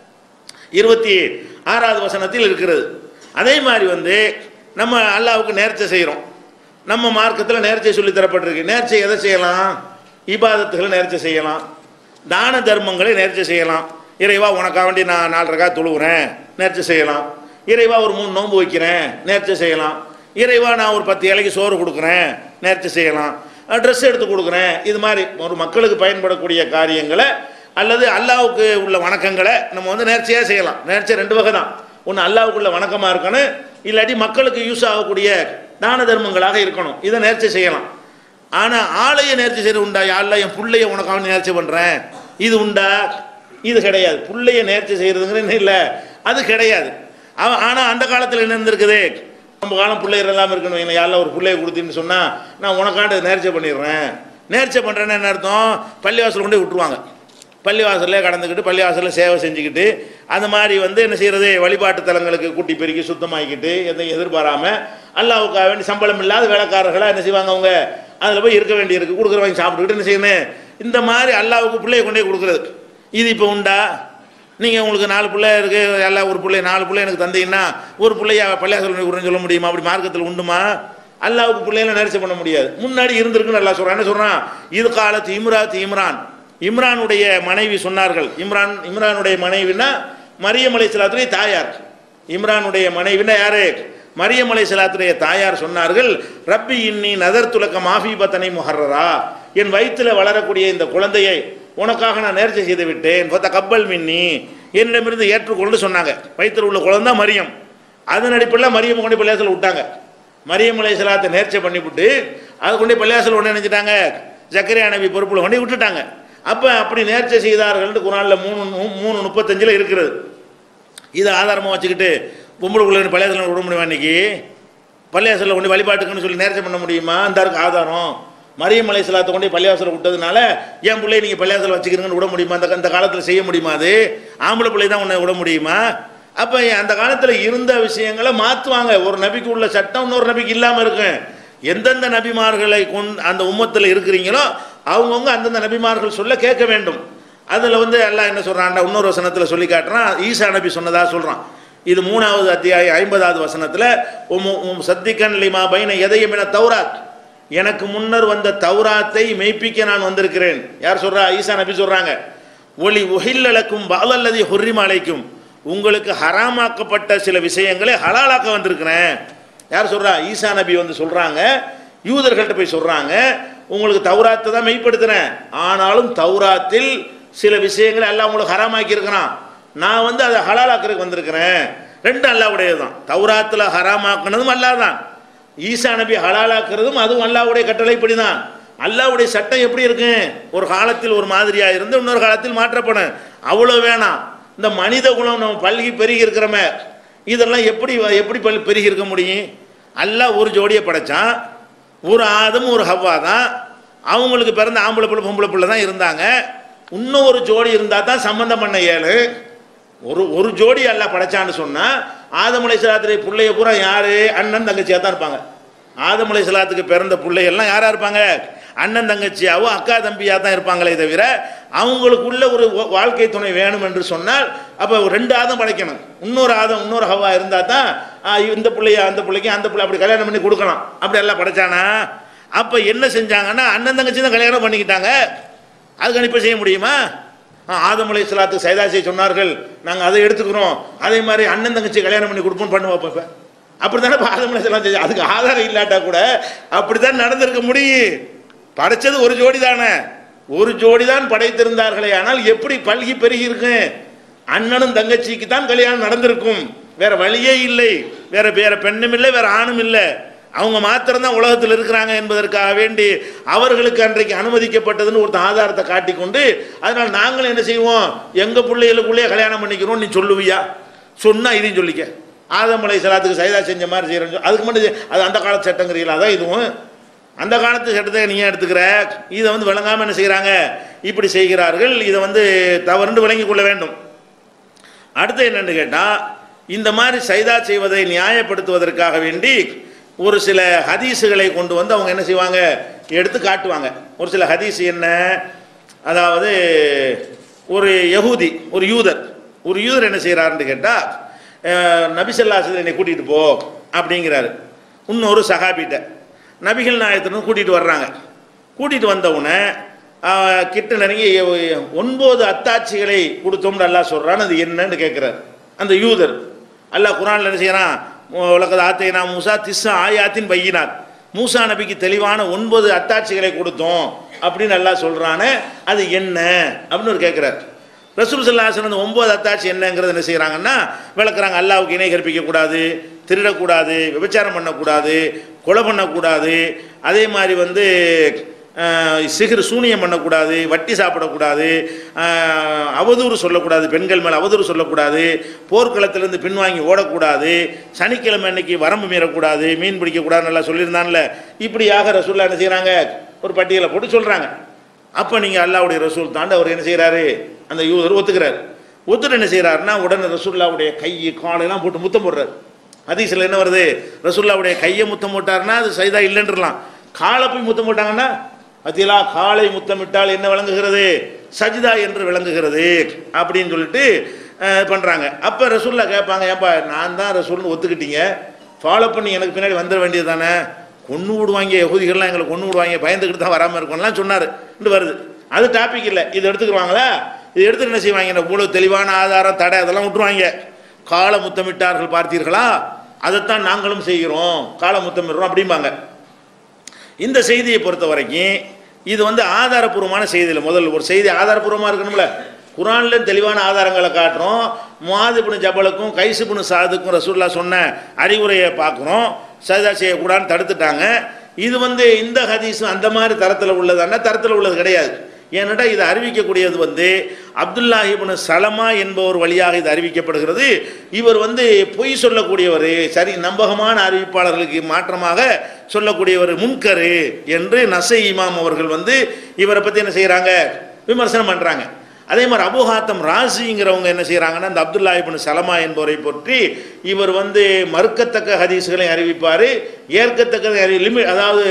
இருபத்தி ஆறாவது வசனத்தில் இருக்கிறது. அதே மாதிரி வந்து நம்ம அல்லாவுக்கு நேர்ச்சை செய்கிறோம். நம்ம மார்க்கத்தில் நேர்ச்சை சொல்லி தரப்பட்டிருக்கு. நேர்ச்சை எதை செய்யலாம்? இபாதத்துகளை நேர்ச்சை செய்யலாம், தான தர்மங்களை நேர்ச்சை செய்யலாம். இறைவா உனக்காக வேண்டி நான் நாலு ரகா தொழுகிறேன், நேர்ச்சை செய்யலாம். இறைவா ஒரு மூணு நோன்பு வைக்கிறேன், நேர்ச்சை செய்யலாம். இறைவா நான் ஒரு பத்து இலைக்கு சோறு கொடுக்குறேன், நேர்ச்சை செய்யலாம். ட்ரெஸ் எடுத்து கொடுக்குறேன். இது மாதிரி ஒரு மக்களுக்கு பயன்படக்கூடிய காரியங்களை அல்லது அல்லாவுக்கு உள்ள வணக்கங்களை நம்ம வந்து நேர்ச்சையாக செய்யலாம். நேர்ச்சை ரெண்டு வகை தான். ஒன்று அல்லாவுக்குள்ள வணக்கமாக இருக்கணும், இல்லாட்டி மக்களுக்கு யூஸ் ஆகக்கூடிய தான தர்மங்களாக இருக்கணும். இதை நேர்ச்சை செய்யலாம். ஆனால் ஆலய நேர்ச்சி செய்கிறது உண்டா? யாரில் என் பிள்ளைய உனக்காக நேர்ச்சி பண்ணுறேன், இது உண்டா? இது கிடையாது. பிள்ளைய நேர்ச்சி செய்கிறதுங்கிறது இல்லை, அது கிடையாது. ஆனால் அந்த காலத்தில் என்ன இருந்திருக்குது? நம்ம காலம் பிள்ளைகள் எல்லாம் இருக்கணும். என்ன யாரில் ஒரு பிள்ளைய கொடுத்தின்னு சொன்னால் நான் உனக்காண்டு நேர்ச்சை பண்ணிடுறேன். நேர்ச்சை பண்ணுறேன்னு என்ன அர்த்தம்? பள்ளிவாசல் கொண்டே விட்டுருவாங்க. பள்ளிவாசல்லே கடந்துக்கிட்டு பள்ளிவாசலில் சேவை செஞ்சுக்கிட்டு அந்த மாதிரி வந்து என்ன செய்கிறது? வழிபாட்டு தலங்களுக்கு கூட்டி பெருக்கி சுத்தமாக்கிட்டு எதையும் எதிர்பாராமல் அல்லாவுக்காக வேண்டி சம்பளம் இல்லாத வேலைக்காரர்களாக என்ன செய்வாங்க? அவங்க அதில் போய் இருக்க வேண்டி இருக்குது. கொடுக்குற வாங்கி சாப்பிட்டுக்கிட்டு என்ன செய்யணும்? இந்த மாதிரி அல்லாவுக்கு பிள்ளையை கொண்டே கொடுக்குறது இது இப்போ உண்டா? நீங்கள் உங்களுக்கு நாலு பிள்ளை இருக்குது, எல்லா ஒரு பிள்ளை நாலு பிள்ளை எனக்கு தந்தீங்கன்னா ஒரு பிள்ளைய பள்ளியாசல் கொடுன்னு சொல்ல முடியுமா? அப்படி மார்க்கத்தில் உண்டுமா? அல்லாவுக்கு பிள்ளையெல்லாம் நேர்ச்சி பண்ண முடியாது. முன்னாடி இருந்திருக்குன்னு நல்லா சொல்கிறான். என்ன சொல்கிறான்? இது காலத்து இம்ராத் இம்ரான், இம்ரானுடைய மனைவி சொன்னார்கள். இம்ரான் இம்ரானுடைய மனைவினா மரியம் அலைஹிஸ்ஸலாத்துடைய தாயார். இம்ரானுடைய மனைவினா யாரு? மரியம் அலைஹிஸ்ஸலாத்துடைய தாயார் சொன்னார்கள், ரப்பி இன்னி நதர் துலக்க மாஃபீபத்தனை முஹர்ரரா, என் வயிற்றில் வளரக்கூடிய இந்த குழந்தையை உனக்காக நான் நேர்ச்சி செய்து விட்டேன். கப்பல் மின்னி, என்னிடமிருந்து ஏற்றுக்கொண்டு சொன்னாங்க. வயிற்றில் உள்ள குழந்தை மரியம். அதன் அடிப்படையில் மரியம் கொண்டு பள்ளியாசல் விட்டாங்க. மரியம் அலைஹிஸ்ஸலாத்தை நேர்ச்சை பண்ணிவிட்டு அதை கொண்டு பள்ளியாசல் ஒன்று நினைச்சிட்டாங்க, ஜக்கரியா நபி பொறுப்பில் கொண்டு விட்டுட்டாங்க. அப்போ அப்படி நேர்ச்சை செய்தார்கள் குரானில் மூணு மூணு முப்பத்தஞ்சில் இருக்கிறது. இதை ஆதாரமாக வச்சுக்கிட்டு பொம்பளைக்குள்ள பள்ளியாசலில் விட முடியுமா? இன்றைக்கி பள்ளியாசலில் கொண்டு வழிபாட்டுக்குன்னு சொல்லி நேர்ச்சை பண்ண முடியுமா? அந்த இருக்கு ஆதாரம். மரியம் அலைஹிஸ்ஸலாத்தை கொண்டு பள்ளியாசலில் விட்டதுனால என் பிள்ளையை நீங்கள் பள்ளியாசலில் வச்சுக்கிறீங்கன்னு விட முடியுமா? அந்த அந்த காலத்தில் செய்ய முடியுமா? அது ஆம்பளை பிள்ளை தான் உன்னை விட முடியுமா? அப்போ அந்த காலத்தில் இருந்த விஷயங்களை மாற்றுவாங்க. ஒரு நபிக்கு உள்ள சட்டம் இன்னொரு நபிக்கு இல்லாமல் இருக்கும். எந்தெந்த நபிமார்களை கொண்டு அந்த உம்மத்தில் இருக்கிறீங்களோ அவங்கவுங்க அந்தந்த நபிமார்கள் சொல்ல கேட்க வேண்டும். அதில் வந்து அல்லாஹ் என்ன சொல்கிறான்டா இன்னொரு வசனத்தில் சொல்லி காட்டுறான். ஈசா நபி சொன்னதாக சொல்கிறான். இது மூணாவது அத்தியாயம் ஐம்பதாவது வசனத்தில் சத்திகன் லிமா பைன எதையும் என தௌராத், எனக்கு முன்னர் வந்த தௌராத்தை மெய்ப்பிக்க நான் வந்திருக்கிறேன். யார் சொல்கிறா? ஈசா நபி சொல்கிறாங்க. ஒளி உஹில்லலக்கும் பாலல்லதி ஹுர்ரிமலைக்கும், உங்களுக்கு ஹராமாக்கப்பட்ட சில விஷயங்களை ஹலாலாக்க வந்திருக்கிறேன். யார் சொல்கிறா? ஈசா நபி வந்து சொல்கிறாங்க. யூதர்கள்ட்ட போய் சொல்கிறாங்க, உங்களுக்கு தௌராத்தை தான் மெய்ப்படுத்துகிறேன், ஆனாலும் தௌராத்தில் சில விஷயங்களை எல்லாம் உங்களுக்கு ஹராமாக்கி இருக்கிறான், நான் வந்து அதை ஹலாலாக்கிறதுக்கு வந்திருக்கிறேன். ரெண்டு அல்லாவுடையது தான். தௌராத்தில் ஹராமாக்குனதும் அல்லா தான், ஈசா நபி ஹலாலாக்குறதும் அதுவும் அல்லாவுடைய கட்டளைப்படி தான். அல்லாவுடைய சட்டம் எப்படி இருக்கு? ஒரு காலத்தில் ஒரு மாதிரியாக இருந்து இன்னொரு காலத்தில் மாற்றப்படும். அவ்வளோ வேணாம். இந்த மனித குலம் நம்ம பல்கி பெருகி இருக்கிறோமே, இதெல்லாம் எப்படி எப்படி பல் பெருகி இருக்க முடியும்? அல்லாஹ் ஒரு ஜோடியை படைச்சான். ஒரு ஆதம் ஒரு ஹவ்வா தான். அவங்களுக்கு பிறந்த ஆம்பளை பிள்ளை பொம்பளை பிள்ளை தான் இருந்தாங்க. இன்னும் ஒரு ஜோடி இருந்தால் தான் சம்பந்தம் பண்ண ஏழு. ஒரு ஒரு ஜோடி அல்லாஹ் படைச்சான்னு சொன்னால் ஆதம் அலைஹிஸ்ஸலாத்துடைய பிள்ளைய பூரா யார்? அண்ணன் தங்கச்சியாக தான் இருப்பாங்க. ஆதம் அலைஹிஸ்ஸலாத்துக்கு பிறந்த பிள்ளைகள்லாம் யாராக இருப்பாங்க? அண்ணன் தங்கச்சியாவோ அக்கா தம்பியாக தான் இருப்பாங்களே தவிர அவங்களுக்குள்ள ஒரு வாழ்க்கை துணை வேணும் என்று சொன்னால் அப்போ ரெண்டு ஆதம் படைக்கணும். இன்னொரு ஆதம் இன்னொரு ஹவ்வா இருந்தால் தான் இந்த பிள்ளைய அந்த பிள்ளைக்கு அந்த பிள்ளை அப்படி கல்யாணம் பண்ணி கொடுக்கலாம். அப்படி எல்லாம் படைச்சானா? அப்போ என்ன செஞ்சாங்கன்னா அண்ணன் தங்கச்சி தான் கல்யாணம் பண்ணிக்கிட்டாங்க. அதுக்கு அனுப்பி செய்ய முடியுமா? ஆதம் அலைஹிஸ்ஸலாத்துக்கு சைதா செய்ய சொன்னார்கள், நாங்கள் அதை எடுத்துக்கிறோம். அதே மாதிரி அண்ணன் தங்கச்சி கல்யாணம் பண்ணி கொடுப்போம்னு பண்ணுவோம். இப்போ அப்படி தானே ஆதம் அலைஹிஸ்ஸலாம் செஞ்சு, அதுக்கு ஆதாரம் இல்லாட்டா கூட அப்படி தான் நடந்திருக்க முடியும். படைச்சது ஒரு ஜோடி தானே, ஒரு ஜோடி தான் படைத்திருந்தார்களே. ஆனால் எப்படி பல்கி பெருகி இருக்கு? அண்ணனும் தங்கச்சிக்கு தான் கல்யாணம் நடந்திருக்கும், வேற வழியே இல்லை. வேற வேற பெண்ணும் இல்லை, வேற ஆணும் இல்லை. அவங்க மாத்திரம்தான் உலகத்தில் இருக்கிறாங்க என்பதற்காக வேண்டி அவர்களுக்கு அன்றைக்கு அனுமதிக்கப்பட்டதுன்னு ஒரு ஆதாரத்தை காட்டிக்கொண்டு அதனால் நாங்களும் என்ன செய்வோம், எங்கள் பிள்ளைகளுக்குள்ளேயே கல்யாணம் பண்ணிக்கிறோம் நீ சொல்லுவியா, சொன்னால் இதையும் சொல்லிக்க. ஆதம் அலைஹிஸ்ஸலாத்துக்கு சைதா செஞ்ச மாதிரி செய்கிறேன், அதுக்கு மட்டும் அது அந்த காலத்து சட்டங்கிறீங்களா? அதான் இதுவும் அந்த காலத்து சட்டத்தை நீ எடுத்துக்கிற. இதை வந்து விளங்காமல் என்ன செய்கிறாங்க, இப்படி செய்கிறார்கள். இதை வந்து தவறுண்டு விளங்கி கொள்ள வேண்டும். அடுத்து என்னென்னு கேட்டால், இந்த மாதிரி சைதா செய்வதை நியாயப்படுத்துவதற்காக வேண்டி ஒரு சில ஹதீஸுகளை கொண்டு வந்து அவங்க என்ன செய்வாங்க, எடுத்து காட்டுவாங்க. ஒரு சில ஹதீஸ் என்ன, அதாவது ஒரு யஹூதி ஒரு யூதர் ஒரு யூதர் என்ன செய்கிறாருன்னு கேட்டால், நபி ஸல்லல்லாஹு அலைஹி வஸல்லம் என்னை கூட்டிகிட்டு போ அப்படிங்கிறாரு. இன்னொரு சஹாபிட்ட நபிகள் நாயகத்தினு கூட்டிகிட்டு வர்றாங்க. கூட்டிகிட்டு வந்தவுடனே கிட்ட நெருங்கி ஒன்பது அத்தாட்சிகளை கொடுத்தோம்னு அல்லாஹ் சொல்கிறான்னு அது என்னன்னு கேட்குறாரு அந்த யூதர். அல்லாஹ் குர்ஆனில் என்ன செய்கிறான், உலகத்தை ஆத்தைனா மூசா திஸ்ஸ ஆயாத்தின் பையினாத், மூசா நபிக்கு தெளிவான ஒன்பது அத்தாட்சிகளை கொடுத்தோம் அப்படின்னு அல்லாஹ் சொல்கிறானே அது என்ன அப்படின்னு ஒரு கேட்குறாரு. ரசூல் ஸல்லல்லாஹு அலைஹி வஸல்லம் ஒன்பது அத்தாட்சி என்னங்கிறது என்ன செய்கிறாங்கன்னா விளக்குறாங்க. அல்லாஹ்வுக்கு இணை கற்பிக்கக்கூடாது, திருடக்கூடாது, விபச்சாரம் பண்ணக்கூடாது, கொலை பண்ணக்கூடாது, அதே மாதிரி வந்து சிகிர் சூனியம் பண்ணக்கூடாது, வட்டி சாப்பிடக்கூடாது, அவதூறு சொல்லக்கூடாது, பெண்கள் மேலே அவதூறு சொல்லக்கூடாது, போர்க்களத்திலேருந்து பின்வாங்கி ஓடக்கூடாது, சனிக்கிழமை அன்னைக்கு வரம்பு மீறக்கூடாது, மீன் பிடிக்கக்கூடாது, நல்லா சொல்லியிருந்தான்ல. இப்படியாக ரசூல்லா என்ன செய்கிறாங்க, ஒரு பட்டியலை போட்டு சொல்கிறாங்க. அப்போ நீங்கள் அல்லாஹ்வுடைய ரசூல் தாண்ட அவர் என்ன செய்கிறாரு, அந்த யூதர் ஒத்துக்கிறார். ஒத்துட்டு என்ன செய்கிறாருன்னா உடனே ரசூல்லாவுடைய கை காலெல்லாம் போட்டு முத்தம் போடுறாரு. ஹதீஸில் என்ன வருது, ரசூல்லாவுடைய கையை முத்தம் போட்டார்னா அது சைதா இல்லைன்றலாம், காலை போய் முத்தம் போட்டாங்கன்னா அதிலா காலை முத்தமிட்டால் என்ன விளங்குகிறது, சஜிதா என்று விளங்குகிறது அப்படின்னு சொல்லிட்டு பண்ணுறாங்க. அப்போ ரசூல்லா கேட்பாங்க, ஏப்பா நான் தான் ரசூல்னு ஒத்துக்கிட்டீங்க, ஃபாலோ பண்ணி எனக்கு பின்னாடி வந்துட வேண்டியது தானே, கொன்று விடுவாங்க யஹூதிகள்லாம் எங்களை கொன்று விடுவாங்க, பயந்துக்கிட்டு தான் வராமல் இருக்கணும்லாம் சொன்னார் வருது. அது டாபிக் இல்லை, இது எடுத்துக்குவாங்களா, இது எடுத்துட்டு என்ன செய்வாங்க, இவ்வளோ தெளிவான ஆதாரம் தடை அதெல்லாம் விட்டுருவாங்க. கால முத்தமிட்டார்கள் பார்த்தீர்களா, அதைத்தான் நாங்களும் செய்கிறோம், கால முத்தமிடுறோம் அப்படிம்பாங்க. இந்த செய்தியை பொறுத்த வரைக்கும் இது வந்து ஆதாரபூர்வமான செய்தியில் முதல் ஒரு செய்தி ஆதாரபூர்வமாக இருக்கணும்ல. குர்ஆனில் தெளிவான ஆதாரங்களை காட்டுறோம். முஆது இப்னு ஜபலுக்கும் கைஸ் இப்னு சாதுக்கும் ரசூலுல்லாஹ் சொன்ன அறிவுரையை பார்க்குறோம். சஜதா செய்யக்கூடாதுன்னு தடுத்துட்டாங்க. இது வந்து இந்த ஹதீஸும் அந்த மாதிரி தரத்தில் உள்ளதான்னா தரத்தில் உள்ளது கிடையாது. ஏன்னாட்டா இதை அறிவிக்கக்கூடியது வந்து அப்துல்லாஹ் இப்னு சலமா என்பவர் வழியாக இது அறிவிக்கப்படுகிறது. இவர் வந்து பொய் சொல்லக்கூடியவர், சரி நம்பகமான அறிவிப்பாளர்களுக்கு மாற்றமாக சொல்லக்கூடியவர், முன்கரு என்று நசை இமாம் அவர்கள் வந்து இவரை பற்றி என்ன செய்கிறாங்க, விமர்சனம் பண்ணுறாங்க. அதே மாதிரி அபூ ஹாத்தம் ராசிங்கிறவங்க என்ன செய்கிறாங்கன்னா இந்த அப்துல்லாஹ் இப்னு சலமா என்பவரை பற்றி இவர் வந்து மறுக்கத்தக்க ஹதீஸ்களை அறிவிப்பார், ஏற்கத்தக்க அறிவி லிமிட் அதாவது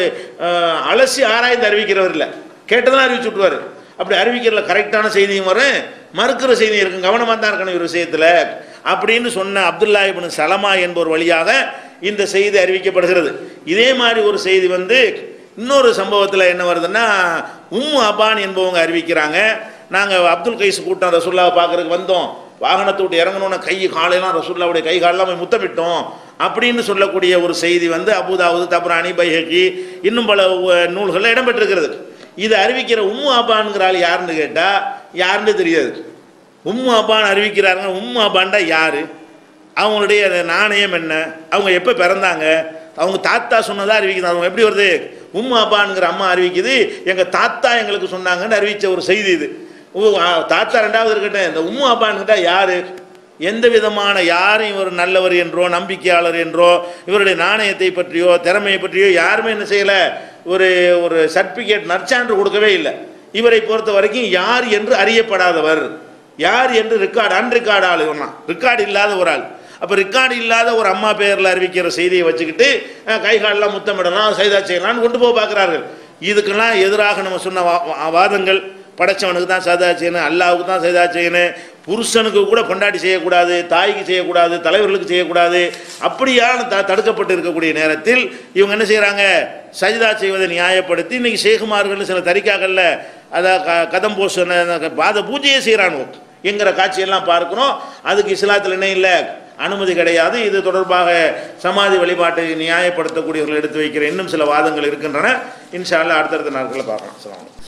அலசி ஆராய்ந்து அறிவிக்கிறவர் இல்லை, கேட்டதெல்லாம் அறிவிச்சு விட்டுவார். அப்படி அறிவிக்கிறதுல கரெக்டான செய்தியும் வரும், மறுக்கிற செய்தியும் இருக்கும், கவனமாக தான் இருக்கணும் ஒரு விஷயத்தில் அப்படின்னு சொன்ன அப்துல்லாஹ் இப்னு சலமா என்பவர் வழியாக இந்த செய்தி அறிவிக்கப்படுகிறது. இதே மாதிரி ஒரு செய்தி வந்து இன்னொரு சம்பவத்தில் என்ன வருதுன்னா உம்மு அபான் என்பவங்க அறிவிக்கிறாங்க, நாங்கள் அப்துல் கைஸ் கூட்டம் ரசூல்லாவை பார்க்கறதுக்கு வந்தோம், வாகனத்தை விட்டு இறங்கணுன்னு கை காலையெல்லாம் ரசூல்லாவுடைய கை காலெல்லாம் போய் முத்தமிட்டோம் அப்படின்னு சொல்லக்கூடிய ஒரு செய்தி வந்து அபூதாவுது, தப்ரானி, பைஹகி இன்னும் பல நூல்களில் இடம்பெற்றிருக்கிறது. இதை அறிவிக்கிற உம்மு அபான்ங்கிறாள் யாருன்னு கேட்டால் யாருன்னு தெரியாது. உம்மு அபான் அறிவிக்கிறாருங்க. உம்மு அபான்டா யார், அவங்களுடைய நாணயம் என்ன, அவங்க எப்போ பிறந்தாங்க, அவங்க தாத்தா சொன்னதாக அறிவிக்கிறாங்க. அவங்க எப்படி வருது, உம்மு அபான்ங்கிற அம்மா அறிவிக்குது, எங்கள் தாத்தா எங்களுக்கு சொன்னாங்கன்னு அறிவித்த ஒரு செய்தி இது. தாத்தா ரெண்டாவது இருக்கட்டும், இந்த உம்மு அபான்கிட்ட யார், எந்த விதமான யாரும் இவர் நல்லவர் என்றோ நம்பிக்கையாளர் என்றோ இவருடைய நாணயத்தை பற்றியோ திறமையை பற்றியோ யாருமே என்ன செய்யலை, ஒரு ஒரு சர்டிஃபிகேட் நற்சான்று கொடுக்கவே இல்லை. இவரை பொறுத்த வரைக்கும் யார் என்று அறியப்படாதவர், யார் என்று ரெக்கார்டு அன்ரெக்கார்டு ஆள், இவனா ரெக்கார்டு இல்லாத ஒரு ஆள். அப்போ ரெக்கார்டு இல்லாத ஒரு அம்மா பேரில் அறிவிக்கிற செய்தியை வச்சுக்கிட்டு கைகாலெலாம் முத்தமிடலாம், சைதா செய்யலாம்னு கொண்டு போக பார்க்குறார்கள். இதுக்கெல்லாம் எதிராக நம்ம சொன்ன வாதங்கள், படைச்சவனுக்கு தான் சைதா செய்யணும், அல்லாவுக்கு தான் சைதா செய்யணும், புருஷனுக்கு கூட பொண்டாட்டி செய்யக்கூடாது, தாய்க்கு செய்யக்கூடாது, தலைவர்களுக்கு செய்யக்கூடாது, அப்படியான த தடுக்கப்பட்டு இருக்கக்கூடிய நேரத்தில் இவங்க என்ன செய்கிறாங்க, சஜிதா செய்வதை நியாயப்படுத்தி இன்றைக்கி ஷேகுமார்கள் சில தரிக்காக்களில் அதை க கதம் போஷன பாத பூஜையே செய்கிறானோ என்கிற காட்சியெல்லாம் பார்க்குறோம். அதுக்கு இஸ்லாத்தில் என்ன இல்லை, அனுமதி கிடையாது. இது தொடர்பாக சமாதி வழிபாட்டை நியாயப்படுத்தக்கூடியவர்கள் எடுத்து வைக்கிற இன்னும் சில வாதங்கள் இருக்கின்றன. இன்ஷா அல்லாஹ் அடுத்தடுத்த நாட்களில் பார்க்கலாம்.